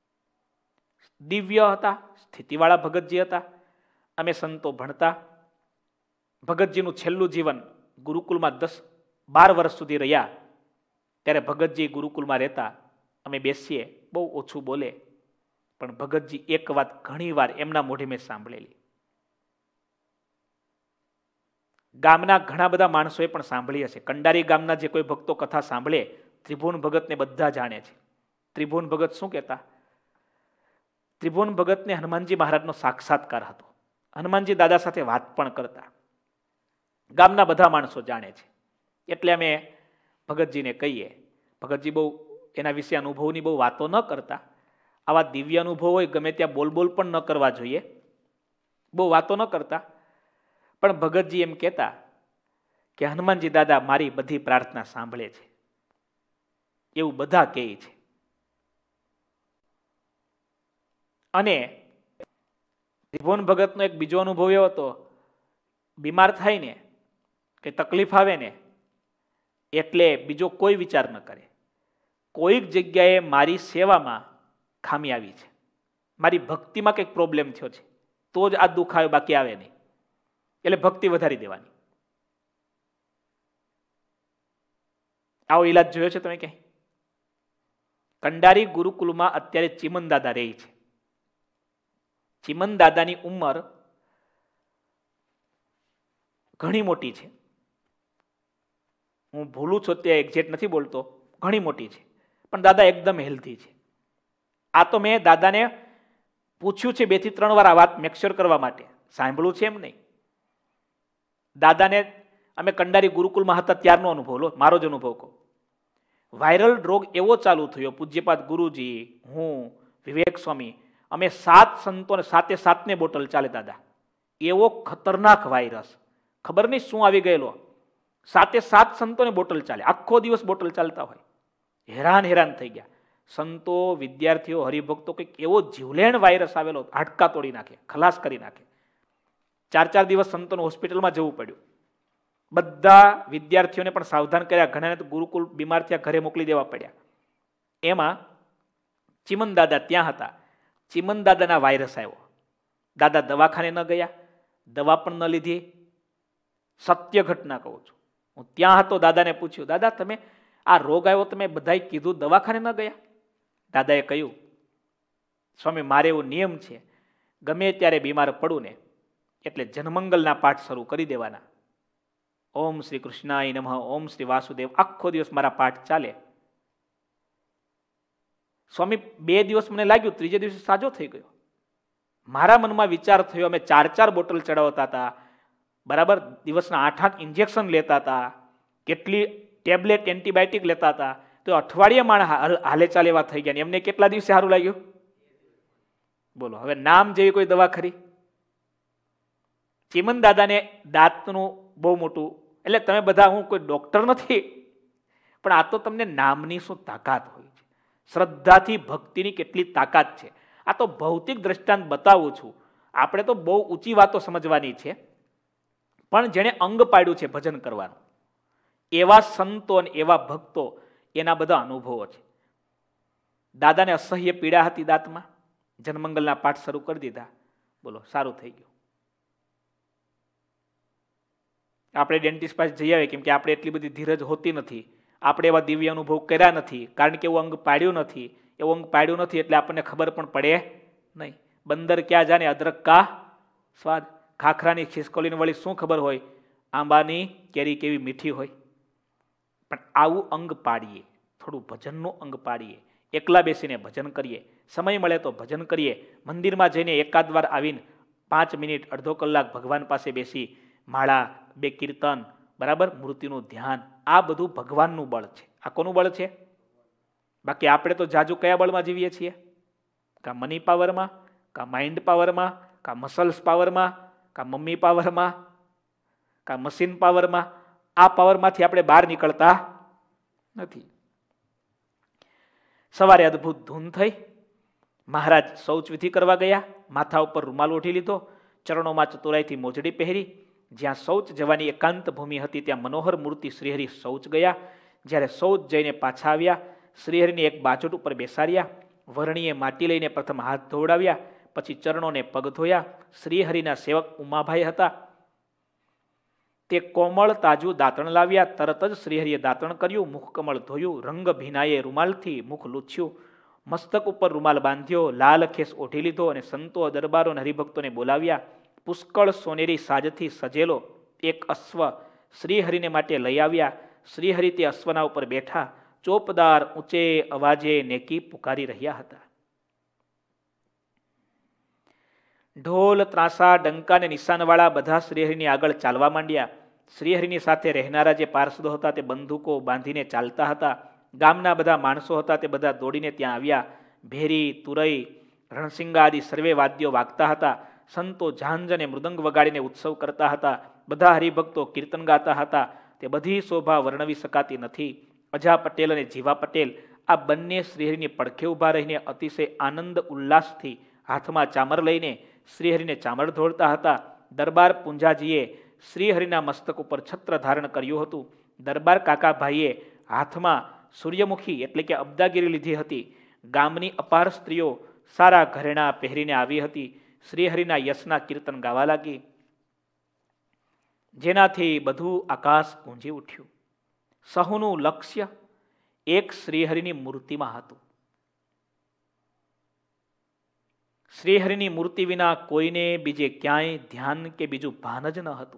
[SPEAKER 1] દિવ્ય હતા, સ્થિતિવાળા ભગતજી હતા. અમે સંતો ભણતા. ભગતજીનું છેલ્લું જીવન ગુરુકુલમાં 10-12 વર્ષ સુધી રહ્યા. ત્યારે ભગતજી ગુરુકુલમાં રહેતા. અમે બેસીએ, બહુ ઓછું બોલે, પણ ભગતજી એક વાત ઘણી વાર એમના મોઢે મેં સાંભળેલી. ગામના ઘણા બધા માણસોએ પણ સાંભળી હશે. કંડારી ગામના જે કોઈ ભક્તો કથા સાંભળે, ત્રિભુવન ભગતને બધા જાણે છે. ત્રિભુવન ભગત શું કહેતા? ત્રિભુવન ભગતને હનુમાનજી મહારાજનો સાક્ષાત્કાર હતો. હનુમાનજી દાદા સાથે વાત પણ કરતા. ગામના બધા માણસો જાણે છે. એટલે અમે ભગતજીને કહીએ, ભગતજી બહુ એના વિશે અનુભવની બહુ વાતો ન કરતા. આવા દિવ્ય અનુભવ હોય ગમે ત્યાં બોલ પણ ન કરવા જોઈએ. બહુ વાતો ન કરતા, પણ ભગતજી એમ કહેતા કે હનુમાનજી દાદા મારી બધી પ્રાર્થના સાંભળે છે, એવું બધા કહે છે. અને ત્રિભુવન ભગતનો એક બીજો અનુભવ એવો હતો, બીમાર થાય ને કે તકલીફ આવે ને એટલે બીજો કોઈ વિચાર ન કરે, કોઈક જગ્યાએ મારી સેવામાં ખામી આવી છે, મારી ભક્તિમાં કંઈક પ્રોબ્લેમ થયો છે, તો જ આ દુઃખ આવે, બાકી આવે નહીં. એટલે ભક્તિ વધારી દેવાની. આવો ઈલાજ જોયો છે તમે ક્યાંય? કંડારી ગુરુકુલમાં અત્યારે ચિમન દાદા રહે છે. ચિમન દાદાની ઉંમર ઘણી મોટી છે. હું ભૂલું છું તે એક્ઝેક્ટ નથી બોલતો, ઘણી મોટી છે, પણ દાદા એકદમ હેલ્ધી છે. આ તો મેં દાદાને પૂછ્યું છે 2 થી 3 વાર આ વાત મેક્શ્યોર કરવા માટે, સાંભળ્યું છે એમ નહીં. દાદાને અમે કંડારી ગુરુકુલમાં હતા ત્યારનો અનુભવ લો, મારો જ અનુભવ કહું. વાયરલ રોગ એવો ચાલુ થયો, પૂજ્યપાદ ગુરુજી, હું, વિવેક સ્વામી, અમે 7 સંતોને 7 બોટલ ચાલે દાદા. એવો ખતરનાક વાયરસ, ખબર નહીં શું આવી ગયેલો. 7 સંતોને બોટલ ચાલે, આખો દિવસ બોટલ ચાલતા હોય. હેરાન થઈ ગયા સંતો, વિદ્યાર્થીઓ, હરિભક્તો. કંઈક એવો જીવલેણ વાયરસ આવેલો, હાડકા તોડી નાખે, ખલાસ કરી નાખે. 4 દિવસ સંતોને હોસ્પિટલમાં જવું પડ્યું. બધા વિદ્યાર્થીઓને પણ સાવધાન કર્યા, ઘણાને તો ગુરુકુલ બીમાર થયા, ઘરે મોકલી દેવા પડ્યા. એમાં ચિમન દાદા ત્યાં હતા. ચિમન દાદાના વાયરસ આવ્યો. દાદા દવાખાને ન ગયા, દવા પણ ન લીધી. સત્ય ઘટના કહું છું. હું ત્યાં હતો, દાદાને પૂછ્યું, દાદા તમે આ રોગ આવ્યો, તમે બધાએ કીધું, દવાખાને ન ગયા? દાદાએ કહ્યું, સ્વામી મારે એવો નિયમ છે, ગમે ત્યારે બીમાર પડું ને એટલે જનમંગલના પાઠ શરૂ કરી દેવાના. ઓમ શ્રી કૃષ્ણાય નમઃ, ઓમ શ્રી વાસુદેવ, આખો દિવસ મારા પાઠ ચાલે. સ્વામી 2 દિવસ મને લાગ્યું, 3જે દિવસે સાજો થઈ ગયો. મારા મનમાં વિચાર થયો, અમે 4 બોટલ ચડાવતા હતા, બરાબર, દિવસના 8 ઇન્જેક્શન લેતા હતા, કેટલી ટેબ્લેટ એન્ટીબાયોટિક લેતા હતા, તો અઠવાડિયે માણસ હાલે ચાલે એવા થઈ ગયા. એમને કેટલા દિવસે સારું લાગ્યું? બોલો, હવે નામ જેવી કોઈ દવા ખરી? ચિમન દાદાને દાંતનું બહુ મોટું, એટલે તમે બધા, હું કોઈ ડોક્ટર નથી, પણ આ તો તમને નામની શું તાકાત હોય છે, શ્રદ્ધાથી ભક્તિની કેટલી તાકાત છે. આ તો ભૌતિક દ્રષ્ટાંત બતાવું છું. આપણે તો બહુ ઊંચી વાતો સમજવાની છે, પણ જેણે અંગ પાડ્યું છે ભજન કરવાનું, એવા સંતો અને એવા ભક્તો, એના બધા અનુભવો છે. દાદાને અસહ્ય પીડા હતી દાંતમાં, જનમંગલના પાઠ શરૂ કરી દીધા, બોલો, સારું થઈ ગયું. આપણે ડેન્ટિસ્ટ પાસે જઈ આવીએ, કેમ કે આપણે એટલી બધી ધીરજ હોતી નથી, આપણે એવા દિવ્ય અનુભવ કર્યા નથી, કારણ કે એવું અંગ પાડ્યું નથી. એવું અંગ પાડ્યું નથી એટલે આપણને ખબર પણ પડે નહીં. બંદર ક્યાં જાણે અદરક કા સ્વાદ. ખાખરાની ખિસકોલીની વળી શું ખબર હોય આંબાની કેરી કેવી મીઠી હોય. પણ આવું અંગ પાડીએ, થોડું ભજનનું અંગ પાડીએ, એકલા બેસીને ભજન કરીએ, સમય મળે તો ભજન કરીએ, મંદિરમાં જઈને એકાદ વાર આવીને 5 મિનિટ અડધો કલાક ભગવાન પાસે બેસી માળા, 2 કીર્તન, બરાબર, મૂર્તિનું ધ્યાન, આ બધું ભગવાનનું બળ છે. આ કોનું બળ છે? બાકી આપણે તો જાજુ કયા બળમાં જીવીએ છીએ? કા મની પાવરમાં, કા માઇન્ડ પાવરમાં, કા મસલ્સ પાવરમાં, કા મમ્મી પાવરમાં, કા મશીન પાવરમાં. આ પાવરમાંથી આપણે બહાર નીકળતા નથી. સવારે અદ્ભુત ધૂન થઈ. મહારાજ શૌચ વિધિ કરવા ગયા, માથા ઉપર રૂમાલ ઓઢી લીધો, ચરણોમાં ચતુરાઈથી મોજડી પહેરી. જ્યાં શૌચ જવાની એકાંત ભૂમિ હતી ત્યાં મનોહર મૂર્તિ શ્રીહરિ શૌચ ગયા. જ્યારે શૌચ જઈને પાછા આવ્યા, શ્રીહરિની એક બાજોટ ઉપર બેસાડ્યા, વરણીએ માટી લઈને પ્રથમ હાથ ધોવડાવ્યા, પછી ચરણોને પગ ધોયા. શ્રીહરિના સેવક ઉમાભાઈ હતા, તે કોમળ તાજું દાંતણ લાવ્યા. તરત જ શ્રીહરિએ દાંતણ કર્યું, મુખ કમળ ધોયું, રંગ ભીનાએ રૂમાલથી મુખ લૂછ્યું, મસ્તક ઉપર રૂમાલ બાંધ્યો, લાલ ખેસ ઓઢી લીધો અને સંતો, દરબારો અને હરિભક્તોને બોલાવ્યા. પુષ્કળ સોનેરી સાજથી સજેલો એક અશ્વ શ્રીહરિને માટે લઈ આવ્યા. શ્રીહરિ તે અશ્વના ઉપર બેઠા, ચોપદાર ઊંચે અવાજે નેકી પુકારી રહ્યા હતા. ઢોલ, ત્રાસા, ડંકા અને નિશાનવાળા બધા શ્રીહરિની આગળ ચાલવા માંડ્યા. શ્રીહરિની સાથે રહેનારા જે પાર્ષદો હતા તે બંદૂકો બાંધીને ચાલતા હતા. ગામના બધા માણસો હતા તે બધા દોડીને ત્યાં આવ્યા. ભેરી, તુરઈ, રણસિંગા આદિ સર્વે વાદ્યો વાગતા હતા. સંતો ઝાંઝ અને મૃદંગ વગાડીને ઉત્સવ કરતા હતા, બધા હરિભક્તો કીર્તન ગાતા હતા. તે બધી શોભા વર્ણવી શકાતી નથી. અજા પટેલ અને જીવા પટેલ આ બંને શ્રીહરિની પડખે ઊભા રહીને અતિશય આનંદ ઉલ્લાસથી હાથમાં ચામર લઈને શ્રીહરિને ચામર ધોળતા હતા. દરબાર પૂંજાજીએ શ્રીહરિના મસ્તક ઉપર છત્ર ધારણ કર્યું હતું. દરબાર કાકાભાઈએ હાથમાં સૂર્યમુખી એટલે કે અબદાગીરી લીધી હતી. ગામની અપાર સ્ત્રીઓ સારા ઘરેણા પહેરીને આવી હતી. શ્રીહરિના યશના કીર્તન ગાવા લાગી, જેનાથી બધું આકાશ ગુંજી ઉઠ્યું. સહુનું લક્ષ્ય એક શ્રીહરિની મૂર્તિમાં હતું. શ્રીહરિની મૂર્તિ વિના કોઈને બીજે ક્યાંય ધ્યાન કે બીજું ભાન જ ન હતું.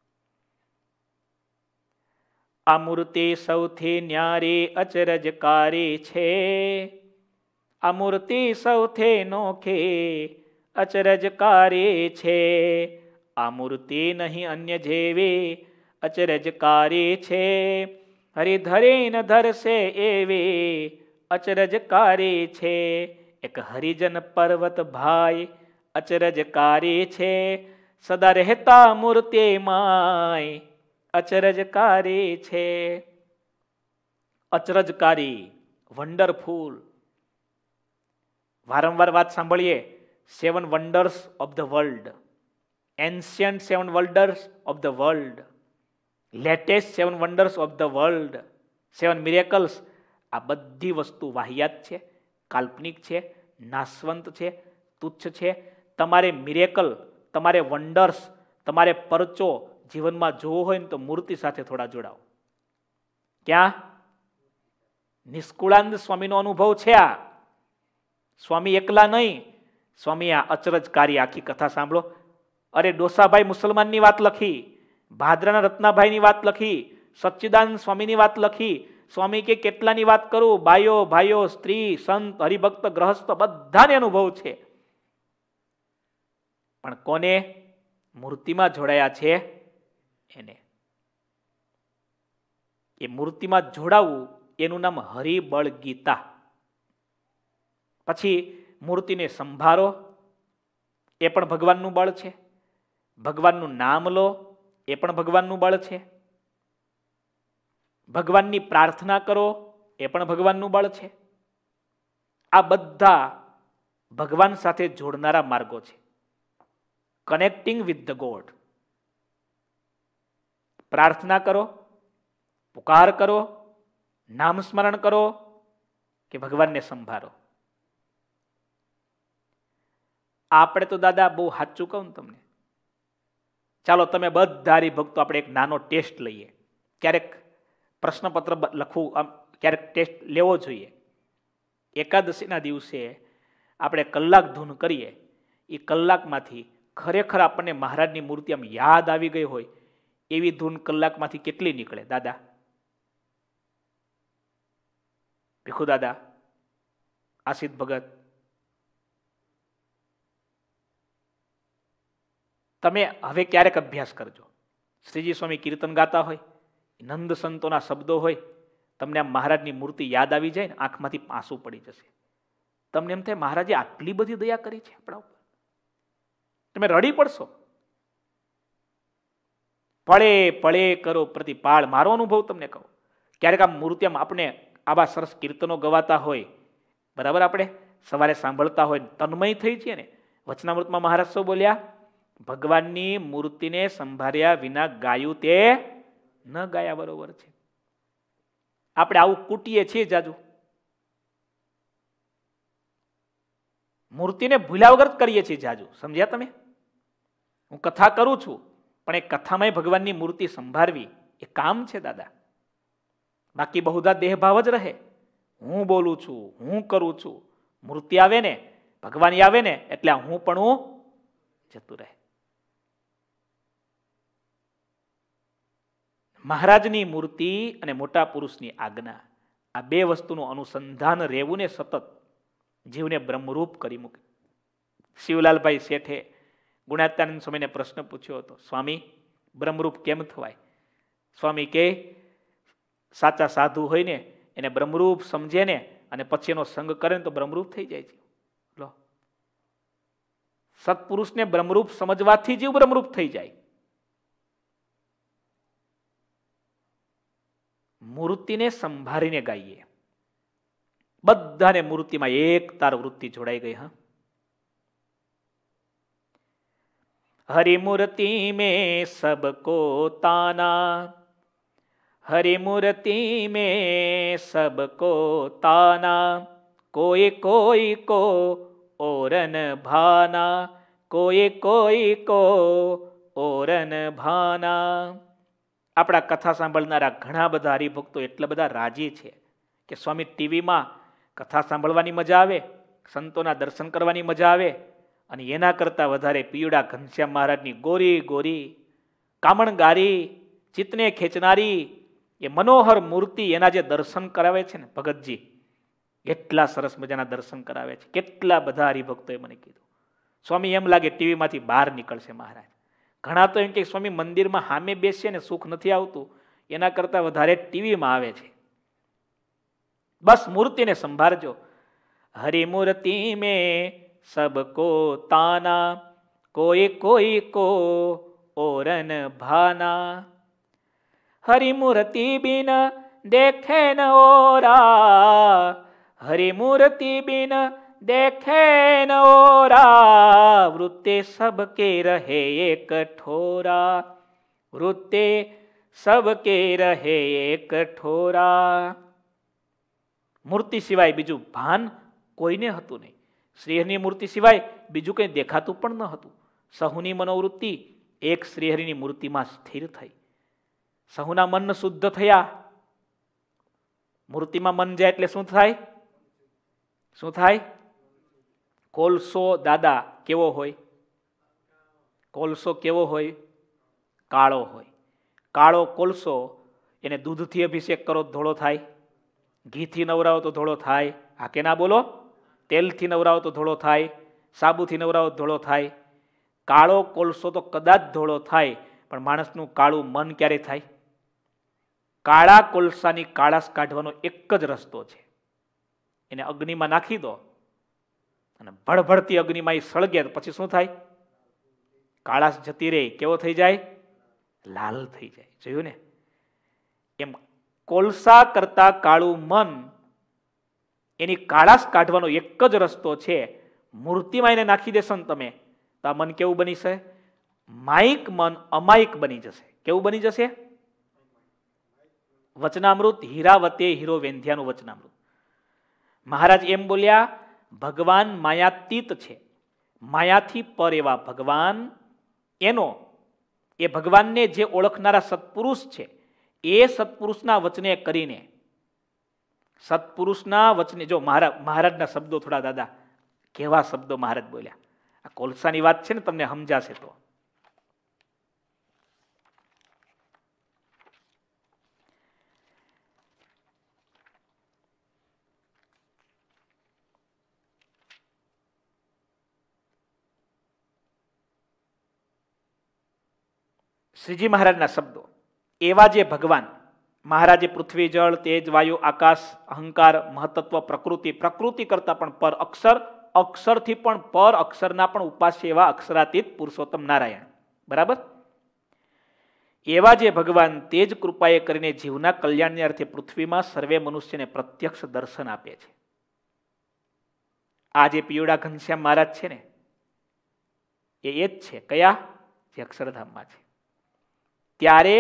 [SPEAKER 1] આ મૂર્તિ સૌથી ન્યારી અચરજકારી છે, આ મૂર્તિ સૌથી નોખી અચરજકારી છે, આ મૂર્તિ નહીં અન્ય જેવી અચરજકારી છે, હરિધરીન ધરશે એવી અચરજકારી છે. એક હરિજન પર્વત ભાઈ અચરજકારી છે, સદા રહેતા મૂર્તિ માય અચરજકારી છે. અચરજકારી, વન્ડરફુલ. વારંવાર વાત સાંભળીએ, 7 wonders of the world, ancient 7 wonders of the world, latest 7 wonders of the world, 7 miracles. આ બધી વસ્તુ વાહિયાત છે, કાલ્પનિક છે, નાશવંત છે, તુચ્છ છે. તમારે મિરેકલ, તમારે વન્ડર્સ, તમારે પરચો જીવનમાં જોવો હોય ને તો મૂર્તિ સાથે થોડા જોડાઓ. ક્યાં? નિષ્કુળાનંદ સ્વામીનો અનુભવ છે આ. સ્વામી એકલા નહીં, સ્વામી આ અચરજકારી આખી કથા સાંભળો. અરે ડોસાભાઈ મુસલમાનની વાત લખી, ભાદરાના રત્નાભાઈની વાત લખી, સચ્ચિદાનંદ સ્વામીની વાત લખી. સ્વામી કે કેટલાની વાત કરું, બાયો ભાઈઓ, સ્ત્રી, સંત, હરિભક્ત, ગ્રહસ્થ બધાને અનુભવ છે. પણ કોને મૂર્તિમાં જોડાયા છે એને. એ મૂર્તિમાં જોડાવું એનું નામ હરિબળ ગીતા. પછી મૂર્તિને સંભાળો, એ પણ ભગવાનનું બળ છે. ભગવાનનું નામ લો, એ પણ ભગવાનનું બળ છે. ભગવાનની પ્રાર્થના કરો, એ પણ ભગવાનનું બળ છે. આ બધા ભગવાન સાથે જોડનારા માર્ગો છે. Connecting with the God. પ્રાર્થના કરો, પુકાર કરો, નામ સ્મરણ કરો કે ભગવાનને સંભાળો. આપણે તો દાદા બહુ સાચું કહું તમને, ચાલો તમે બધા હરિભક્તો આપણે એક નાનો ટેસ્ટ લઈએ. ક્યારેક પ્રશ્નપત્ર લખવું, ક્યારેક ટેસ્ટ લેવો જોઈએ. એકાદશીના દિવસે આપણે કલાક ધૂન કરીએ, એ કલાકમાંથી ખરેખર આપણને મહારાજની મૂર્તિ આમ યાદ આવી ગઈ હોય એવી ધૂન કલાકમાંથી કેટલી નીકળે દાદા? ભીખુ દાદા, આશિત ભગત, તમે હવે ક્યારેક અભ્યાસ કરજો. શ્રીજી સ્વામી કીર્તન ગાતા હોય, નંદ સંતોના શબ્દો હોય, તમને આમ મહારાજની મૂર્તિ યાદ આવી જાય ને આંખમાંથી આંસુ પડી જશે. તમને એમ થાય મહારાજે આટલી બધી દયા કરી છે આપણા ઉપર, તમે રડી પડશો. પળે પળે કરો પ્રતિપાળ. મારો અનુભવ તમને કહું, ક્યારેક આમ મૂર્તિ આમ આપણે આવા સરસ કીર્તનો ગવાતા હોય, બરાબર, આપણે સવારે સાંભળતા હોય, તન્મય થઈ છે ને. વચનામૃતમાં મહારાજ શું બોલ્યા? ભગવાનની મૂર્તિને સંભાળ્યા વિના ગાયું તે ન ગાયા બરોબર છે. આપણે આવું કૂટીએ છીએ જાજુ. મૂર્તિને ભૂલ્યા વગર કરીએ છીએ જાજુ. સમજ્યા તમે? હું કથા કરું છું, પણ એ કથામાં ભગવાનની મૂર્તિ સંભાળવી એ કામ છે દાદા. બાકી બહુધા દેહભાવ જ રહે. હું બોલું છું, હું કરું છું. મૂર્તિ આવે ને, ભગવાન આવે ને એટલે હું પણ હું જતું રહે. મહારાજની મૂર્તિ અને મોટા પુરુષની આજ્ઞા, આ બે વસ્તુનું અનુસંધાન રહેવું ને સતત જીવને બ્રહ્મરૂપ કરી મૂકે. શિવલાલભાઈ શેઠે ગુણાત્યાનંદ સ્વામીને પ્રશ્ન પૂછ્યો હતો, સ્વામી બ્રહ્મરૂપ કેમ થવાય? સ્વામી કે સાચા સાધુ હોય ને એને બ્રહ્મરૂપ સમજે ને અને પછી એનો સંગ કરે ને તો બ્રહ્મરૂપ થઈ જાય છે. લો, સત્પુરુષને બ્રહ્મરૂપ સમજવાથી જીવ બ્રહ્મરૂપ થઈ જાય. મૂર્તિને સંભાળીને ગાઈએ. બધાને મૂર્તિમાં એક તાર વૃત્તિ જોડાઈ ગઈ. હા, હરિમૂર્તિ में सबको ताना, हरिमूर्ति में सबको ताना, कोई कोई को ओरन भाना, कोई कोई को ओरन भाना. આપણા કથા સાંભળનારા ઘણા બધા હરિભક્તો એટલા બધા રાજી છે કે સ્વામી ટીવીમાં કથા સાંભળવાની મજા આવે, સંતોના દર્શન કરવાની મજા આવે, અને એના કરતાં વધારે પીવડા ઘનશ્યામ મહારાજની ગોરી ગોરી કામણગારી ચિત્તને ખેંચનારી એ મનોહર મૂર્તિ, એના જે દર્શન કરાવે છે ને ભગતજી, એટલા સરસ મજાના દર્શન કરાવે છે. કેટલા બધા હરિભક્તોએ મને કીધું, સ્વામી એમ લાગે ટીવીમાંથી બહાર નીકળશે મહારાજ. ઘણા તો એમ કે સ્વામી મંદિરમાં સામે બેસીએ ને સુખ નથી આવતું, એના કરતાં વધારે ટીવીમાં આવે છે. બસ મૂર્તિને સંભાળજો. હરિમૂર્તિ મેં सबको ताना, कोई कोई को ओरन भाना, हरिमूर्ति बिन देखे न ओरा, हरिमूर्ति बिन देखे न ओरा, वृत्ते सबके रहे एक ठोरा, वृत्ते सबके रहे एक ठोरा. મૂર્તિ સિવાય બીજું ભાન કોઈને હતું નહીં. શ્રીહરિની મૂર્તિ સિવાય બીજું કંઈ દેખાતું પણ ન હતું. સહુની મનોવૃત્તિ એક શ્રીહરિની મૂર્તિમાં સ્થિર થઈ. સહુના મન શુદ્ધ થયા. મૂર્તિમાં મન જાય એટલે શું થાય? શું થાય? કોલસો દાદા કેવો હોય? કોલસો કેવો હોય? કાળો હોય. કાળો કોલસો, એને દૂધથી અભિષેક કરો ધોળો થાય, ઘીથી નવરાવો તો ધોળો થાય. આ કે ના બોલો? તેલથી નવરાવો તો ધોળો થાય, સાબુથી નવરાવો ધોળો થાય. કાળો કોલસો તો કદાચ ધોળો થાય, પણ માણસનું કાળું મન ક્યારે થાય? કાળા કોલસાની કાળાશ કાઢવાનો એક જ રસ્તો છે, એને અગ્નિમાં નાખી દો અને ભડભડતી અગ્નિમાં એ સળગે પછી શું થાય? કાળાશ જતી રહે. કેવો થઈ જાય? લાલ થઈ જાય. જોયું ને? એમ કોલસા કરતા કાળું મન, એની કાળાશ કાઢવાનો એક જ રસ્તો છે. મૂર્તિમાં એને નાખી દેશો ને તમે તો આ મન કેવું બની જશે? માયિક મન અમાયિક બની જશે. કેવું બની જશે? વચનામૃત હીરાવતે હીરો વેંધ્યાનું વચનામૃત. મહારાજ એમ બોલ્યા, ભગવાન માયાતીત છે, માયાથી પર એવા ભગવાન, એનો એ ભગવાનને જે ઓળખનારા સત્પુરુષ છે, એ સત્પુરુષના વચને કરીને, સત્પુરુષના વચને, જો મહારાજના શબ્દો થોડા દાદા, કેવા શબ્દો મહારાજ બોલ્યા. આ કોલસાની વાત છે ને, તમને સમજાશે તો. શ્રીજી મહારાજના શબ્દો, એવા જે ભગવાન, મહારાજે પૃથ્વી, જળ, તેજ, વાયુ, આકાશ, અહંકાર, મહતત્વ, પ્રકૃતિ, પ્રકૃતિ કરતા પણ પર અક્ષર, અક્ષરથી પણ પર અક્ષરના પણ ઉપાસ્ય એવા અક્ષરાતીત પુરુષોત્તમ નારાયણ. બરાબર? એવા જે ભગવાન તેજ કૃપાએ કરીને જીવના કલ્યાણને અર્થે પૃથ્વીમાં સર્વે મનુષ્યને પ્રત્યક્ષ દર્શન આપે છે. આ જે પીવડા ઘનશ્યામ મહારાજ છે ને, એ જ છે. કયા? જે અક્ષરધામમાં છે. ત્યારે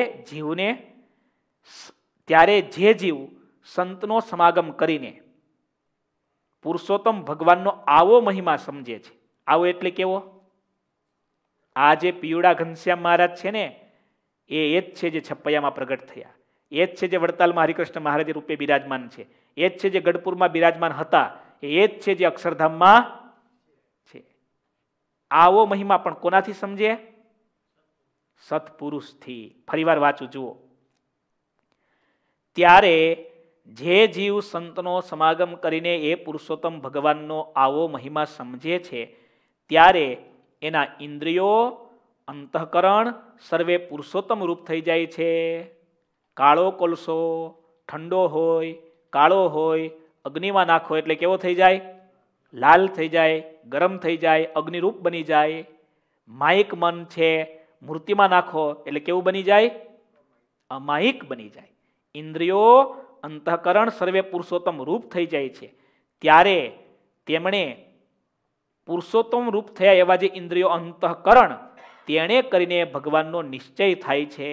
[SPEAKER 1] જે જીવ સંતનો સમાગમ કરીને પુરુષોત્તમ ભગવાનનો આવો મહિમા સમજે છે. આવો એટલે કેવો? આ જે પીવડા ઘનશ્યામ મહારાજ છે ને, એ જ છે જે છપૈયામાં પ્રગટ થયા, એ જ છે જે વડતાલમાં હરિકૃષ્ણ મહારાજ રૂપે બિરાજમાન છે, એ જ છે જે ગઢપુરમાં બિરાજમાન હતા, એ જ છે જે અક્ષરધામમાં છે. આવો મહિમા પણ કોનાથી સમજે? સત્પુરુષથી. ફરીવાર વાંચું, જુઓ. ત્યારે જે જીવ સંતનો સમાગમ કરીને એ પુરુષોત્તમ ભગવાનનો આવો મહિમા સમજે છે, ત્યારે એના ઇન્દ્રિયો, અંતઃકરણ સર્વે પુરુષોત્તમ રૂપ થઈ જાય છે. કાળો કોલસો ઠંડો હોય, કાળો હોય, અગ્નિમાં નાખો એટલે કેવો થઈ જાય? લાલ થઈ જાય, ગરમ થઈ જાય, અગ્નિરૂપ બની જાય. માયિક મન છે, મૂર્તિમાં નાખો એટલે કેવું બની જાય? અમાયિક બની જાય. ઇન્દ્રિયો, અંતઃકરણ સર્વે પુરુષોત્તમ રૂપ થઈ જાય છે. ત્યારે તેમણે પુરુષોત્તમ રૂપ થયા એવા જે ઇન્દ્રિયો, અંતઃકરણ, તેણે કરીને ભગવાનનો નિશ્ચય થાય છે.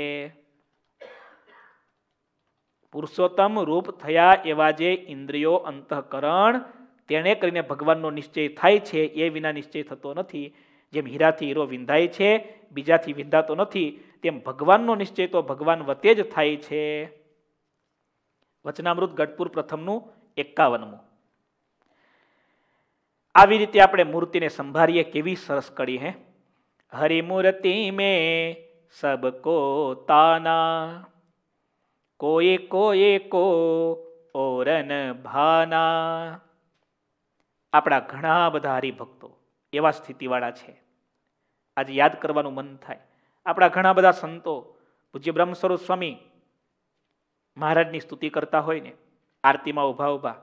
[SPEAKER 1] પુરુષોત્તમ રૂપ થયા એવા જે ઇન્દ્રિયો, અંતઃકરણ, તેણે કરીને ભગવાનનો નિશ્ચય થાય છે. એ વિના નિશ્ચય થતો નથી. જેમ હીરાથી હીરો વિંધાય છે, બીજાથી વિંધાતો નથી, તેમ ભગવાનનો નિશ્ચય તો ભગવાન વતે જ થાય છે. વચનામૃત ગઢપુર પ્રથમનું 51મું. આવી રીતે આપણે મૂર્તિને સંભાળીએ. કેવી સરસ કડી હે. હરિમૂર્તિ મેં સબકો તાના, કોએ કોએ કો ઓરન ભાના. આપણા ઘણા બધા હરિભક્તો એવા સ્થિતિવાળા છે, આજે યાદ કરવાનું મન થાય. આપણા ઘણા બધા સંતો, પૂજ્ય બ્રહ્મસ્વરૂપ સ્વામી મહારાજની સ્તુતિ કરતા હોય ને, આરતીમાં ઉભા ઉભા,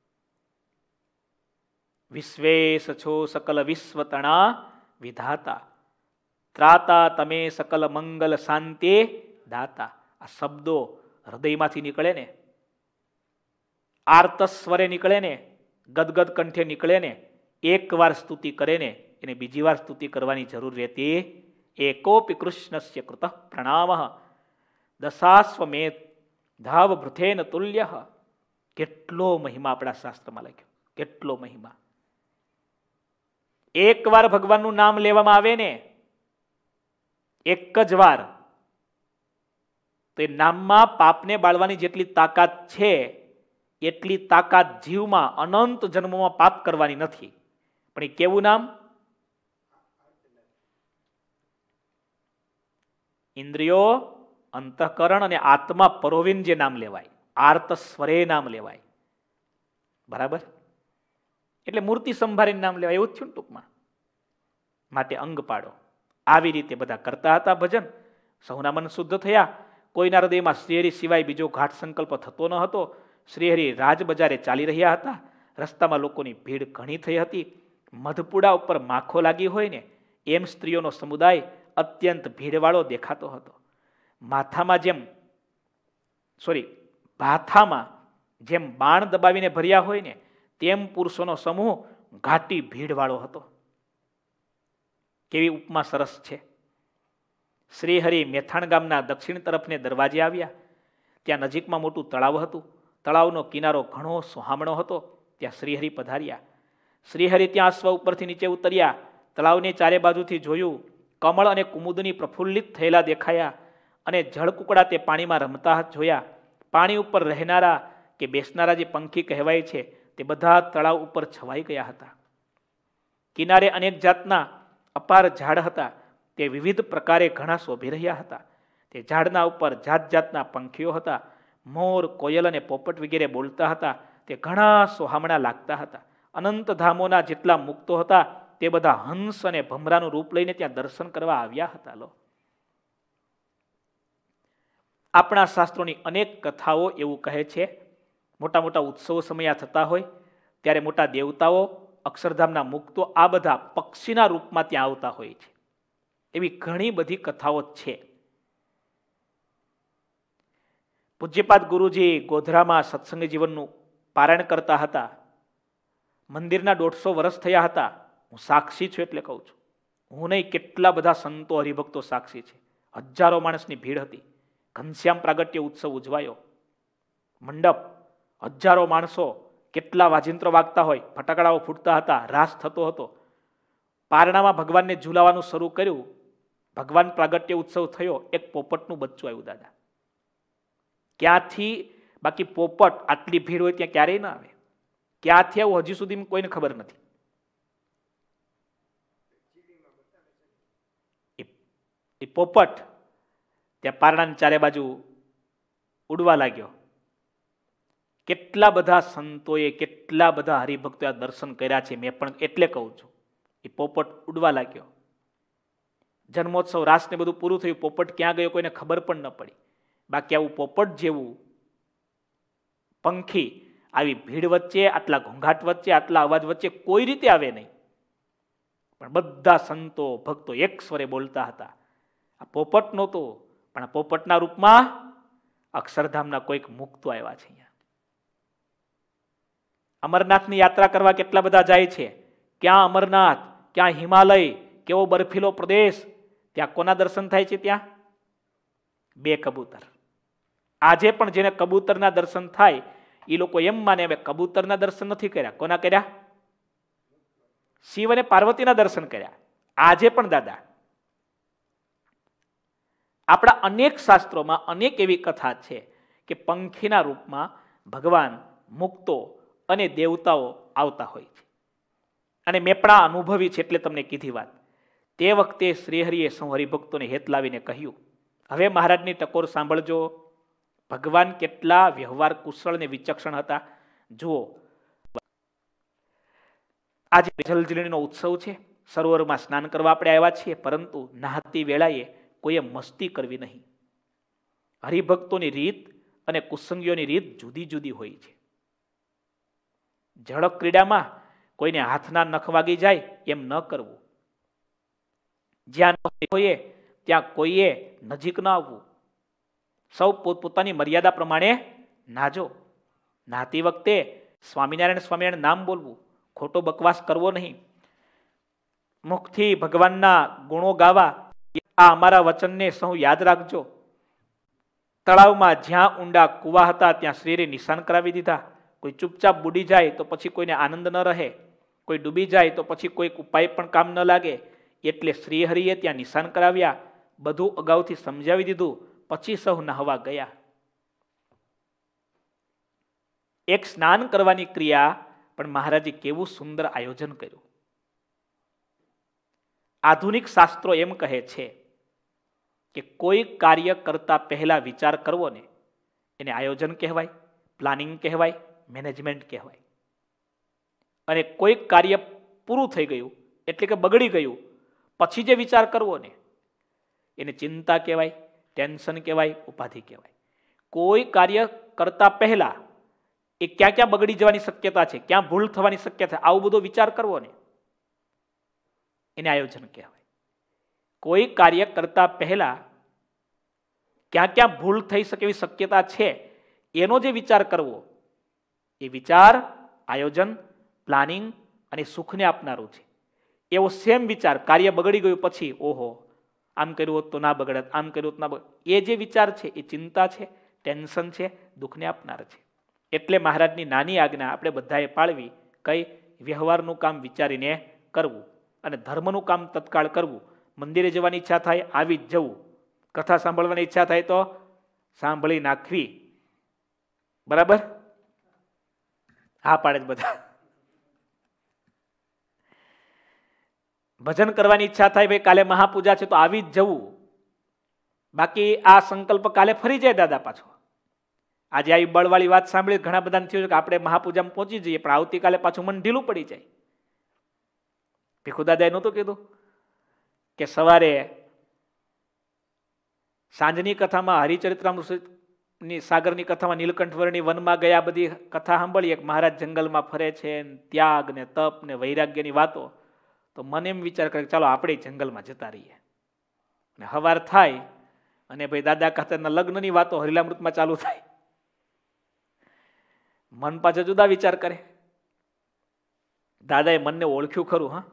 [SPEAKER 1] વિશ્વેશ છો સકલ વિશ્વતણા વિધાતા, ત્રાતા તમે સકલ મંગલ શાંતિ દાતા. આ શબ્દો હૃદયમાંથી નીકળે ને, આર્ત સ્વરે નીકળે ને, ગદગદ કંઠે નીકળે ને, એક વાર સ્તુતિ કરે ને એને બીજી વાર સ્તુતિ કરવાની જરૂર રહેતી. એકોપી કૃષ્ણસ્ય કૃત પ્રણામ દશાશ્વમેધ ધાવ ભૃથેન તુલ્ય. કેટલો મહિમા આપણા શાસ્ત્રમાં લખ્યો, કેટલો મહિમા. એક વાર ભગવાનનું નામ લેવામાં આવે ને, એક જ વાર, તો એ નામમાં પાપને બાળવાની જેટલી તાકાત છે એટલી તાકાત જીવમાં અનંત જન્મોમાં પાપ કરવાની નથી. પણ એ કેવું નામ? ઇન્દ્રિયો, અંતઃકરણ અને આત્મા પરોવીને જે નામ લેવાય, આર્ત સ્વરે નામ લેવાય. બરાબર? એટલે મૂર્તિ સંભાળીને નામ લેવાય એવું જ થયું ટૂંકમાં. માટે અંગ પાડો. આવી રીતે બધા કરતા હતા ભજન. સૌના મન શુદ્ધ થયા. કોઈના હૃદયમાં શ્રીહરિ સિવાય બીજો ઘાટ સંકલ્પ થતો ન હતો. શ્રીહરિ રાજબજારે ચાલી રહ્યા હતા. રસ્તામાં લોકોની ભીડ ઘણી થઈ હતી. મધપુડા ઉપર માખો લાગી હોય ને એમ સ્ત્રીઓનો સમુદાય અત્યંત ભીડવાળો દેખાતો હતો. ભાથામાં જેમ બાણ દબાવીને ભર્યા હોય ને તેમ પુરુષોનો સમૂહ ઘાટી ભીડવાળો હતો. કેવી ઉપમા સરસ છે. શ્રીહરિ મેથાણ ગામના દક્ષિણ તરફને દરવાજે આવ્યા. ત્યાં નજીકમાં મોટું તળાવ હતું. તળાવનો કિનારો ઘણો સુહામણો હતો. ત્યાં શ્રીહરિ પધાર્યા. શ્રીહરિ ત્યાં અશ્વ ઉપરથી નીચે ઉતર્યા. તળાવની ચારે બાજુથી જોયું. કમળ અને કુમુદની પ્રફુલ્લિત થયેલા દેખાયા અને જળકુકડા તે પાણીમાં રમતા જોયા. પાણી ઉપર રહેનારા કે બેસનારા જે પંખી કહેવાય છે તે બધા તળાવ ઉપર છવાઈ ગયા હતા. કિનારે અનેક જાતના અપાર ઝાડ હતા. તે વિવિધ પ્રકારે ઘણા શોભી રહ્યા હતા. તે ઝાડના ઉપર જાત જાતના પંખીઓ હતા. મોર, કોયલ અને પોપટ વગેરે બોલતા હતા. તે ઘણા સોહામણા લાગતા હતા. અનંત ધામોના જેટલા મુક્તો હતા તે બધા હંસ અને ભમરાનું રૂપ લઈને ત્યાં દર્શન કરવા આવ્યા હતા. લો, આપણા શાસ્ત્રોની અનેક કથાઓ એવું કહે છે, મોટા મોટા ઉત્સવો સમયા થતા હોય ત્યારે મોટા દેવતાઓ, અક્ષરધામના મુક્તો આ બધા પક્ષીના રૂપમાં ત્યાં આવતા હોય છે. એવી ઘણી બધી કથાઓ છે. પૂજ્યપાદ ગુરુજી ગોધરામાં સત્સંગ જીવનનું પારાયણ કરતા હતા. મંદિરના 150 વર્ષ થયા હતા. હું સાક્ષી છું એટલે કહું છું. હું નહીં, કેટલા બધા સંતો હરિભક્તો સાક્ષી છે. હજારો માણસની ભીડ હતી. ઘનશ્યામ પ્રાગટ્ય ઉત્સવ ઉજવાયો. મંડપ, હજારો માણસો, કેટલા વાજિંત્રો વાગતા હોય, ફટાકડાઓ ફૂટતા હતા, રાસ થતો હતો. પારણામાં ભગવાનને ઝુલાવાનું શરૂ કર્યું. ભગવાન પ્રાગટ્ય ઉત્સવ થયો. એક પોપટનું બચ્ચું આવ્યું. દાદા, ક્યાંથી? બાકી પોપટ આટલી ભીડ હોય ત્યાં ક્યારેય ના આવે. ક્યાંથી આવું હજી સુધી કોઈને ખબર નથી. એ પોપટ ત્યાં પારણાની ચારે બાજુ ઉડવા લાગ્યો. કેટલા બધા સંતોએ, કેટલા બધા હરિભક્તોએ દર્શન કર્યા છે. મેં પણ એટલે કહું છું, એ પોપટ ઉડવા લાગ્યો. જન્મોત્સવ, રાસ ને બધું પૂરું થયું. પોપટ ક્યાં ગયો કોઈને ખબર પણ ન પડી. બાકી આવું પોપટ જેવું પંખી આવી ભીડ વચ્ચે, આટલા ઘોંઘાટ વચ્ચે, આટલા અવાજ વચ્ચે કોઈ રીતે આવે નહીં. પણ બધા સંતો ભક્તો એક સ્વરે બોલતા હતા. આ પોપટ નહોતો, પણ આ પોપટના રૂપમાં અક્ષરધામના કોઈક મુક્તો આવ્યા છે. અહીંયા અમરનાથની યાત્રા કરવા કેટલા બધા જાય છે. ક્યાં અમરનાથ, ક્યાં હિમાલય, કેવો બર્ફીલો પ્રદેશ, ત્યાં કોના દર્શન થાય છે? ત્યાં બે કબૂતર. આજે પણ જેને કબૂતરના દર્શન થાય એ લોકો એમ માને હવે કબૂતરના દર્શન નથી કર્યા. કોના કર્યા? શિવ અને પાર્વતીના દર્શન કર્યા. આજે પણ દાદા આપણા અનેક શાસ્ત્રોમાં અનેક એવી કથા છે કે પંખીના રૂપમાં ભગવાન, મુક્તો અને દેવતાઓ આવતા હોય છે. અને મેં પણ અનુભવી છે એટલે તમને કીધી વાત. તે વખતે શ્રીહરિએ સૌ હરિભક્તોને હેત લાવીને કહ્યું, હવે મહારાજની ટકોર સાંભળજો. ભગવાન કેટલા વ્યવહાર કુશળ ને વિચક્ષણ હતા. જુઓ, આજે જલઝીલણીનો ઉત્સવ છે. સરોવરમાં સ્નાન કરવા આપણે આવ્યા છીએ, પરંતુ નહાતી વેળાએ કોઈએ મસ્તી કરવી નહીં. હરિભક્તોની રીત અને કુસંગીઓની રીત જુદી જુદી હોય છે. ઝડપ ક્રીડામાં કોઈને હાથના નખ વાગી જાય એમ ન કરવું. જ્યાં હોઈએ ત્યાં કોઈએ નજીક ન આવવું. સૌ પોતપોતાની મર્યાદા પ્રમાણે નાજો. નાતી વખતે સ્વામિનારાયણ સ્વામિનારાયણ નામ બોલવું, ખોટો બકવાસ કરવો નહીં. મુખથી ભગવાનના ગુણો ગાવા. આ અમારા વચનને સૌ યાદ રાખજો. તળાવમાં જ્યાં ઊંડા કુવા હતા ત્યાં શ્રીરે નિશાન કરાવી દીધા. કોઈ ચૂપચાપ બુડી જાય તો પછી કોઈને આનંદ ન રહે, કોઈ ડૂબી જાય તો પછી કોઈ ઉપાય પણ કામ ન લાગે. એટલે શ્રીહરિએ ત્યાં નિશાન કરાવ્યા. બધું અગાઉથી સમજાવી દીધું. પછી સૌ નહાવા ગયા. એક સ્નાન કરવાની ક્રિયા પણ મહારાજે કેવું સુંદર આયોજન કર્યું. આધુનિક શાસ્ત્રો એમ કહે છે કે કોઈ કાર્ય કરતા પહેલા વિચાર કરવો ને એને આયોજન કહેવાય, પ્લાનિંગ કહેવાય, મેનેજમેન્ટ કહેવાય. અને કોઈ કાર્ય પૂરું થઈ ગયું એટલે કે બગડી ગયું પછી જે વિચાર કરવો ને એને ચિંતા કહેવાય, ટેન્શન કહેવાય, ઉપાધિ કહેવાય. કોઈ કાર્ય કરતા પહેલા એ ક્યાં ક્યાં બગડી જવાની શક્યતા છે, ક્યાં ભૂલ થવાની શક્યતા છે, આવું બધો વિચાર કરવો ને એને આયોજન કહેવાય. કોઈ કાર્ય કરતા પહેલા ક્યાં ક્યાં ભૂલ થઈ શકે એવી શક્યતા છે એનો જે વિચાર કરવો એ વિચાર, આયોજન, પ્લાનિંગ અને સુખને આપનારું છે. એવો સેમ વિચાર કાર્ય બગડી ગયું પછી ઓહો આમ કર્યું હોત તો ના બગડત, આમ કર્યું હોત ના બગડત, એ જે વિચાર છે એ ચિંતા છે, ટેન્શન છે, દુઃખને આપનાર છે. એટલે મહારાજની નાની આજ્ઞા આપણે બધાએ પાળવી. કઈ? વ્યવહારનું કામ વિચારીને કરવું અને ધર્મનું કામ તત્કાળ કરવું. મંદિરે જવાની ઈચ્છા થાય આવી જ જવું. કથા સાંભળવાની ઈચ્છા થાય તો સાંભળી નાખવી. બરાબર? હા પાડે જ બધા. ભજન કરવાની ઈચ્છા થાય ભાઈ કાલે મહાપૂજા છે તો આવી જ જવું. બાકી આ સંકલ્પ કાલે ફરી જાય દાદા પાછો. આજે આવી બળવાળી વાત સાંભળી ઘણા બધાને થયું કે આપણે મહાપૂજામાં પહોંચી જઈએ પણ આવતીકાલે પાછું મન ઢીલું પડી જાય. ભીખુ દાદાએ નહોતું કીધું કે સવારે સાંજની કથામાં હરિચરિત્રામૃતની સાગરની કથામાં નીલકંઠ વર્ણી વનમાં ગયા બધી કથા સાંભળીએ કે મહારાજ જંગલમાં ફરે છે, ત્યાગ ને તપ ને વૈરાગ્યની વાતો. તો મને એમ વિચાર કરે ચાલો આપણે જંગલમાં જતા રહીએ. અને હવાર થાય અને ભાઈ દાદા ખાતરના લગ્નની વાતો હરિલામૃતમાં ચાલુ થાય. મન પાછા જુદા વિચાર કરે. દાદાએ મનને ઓળખ્યું ખરું. હા,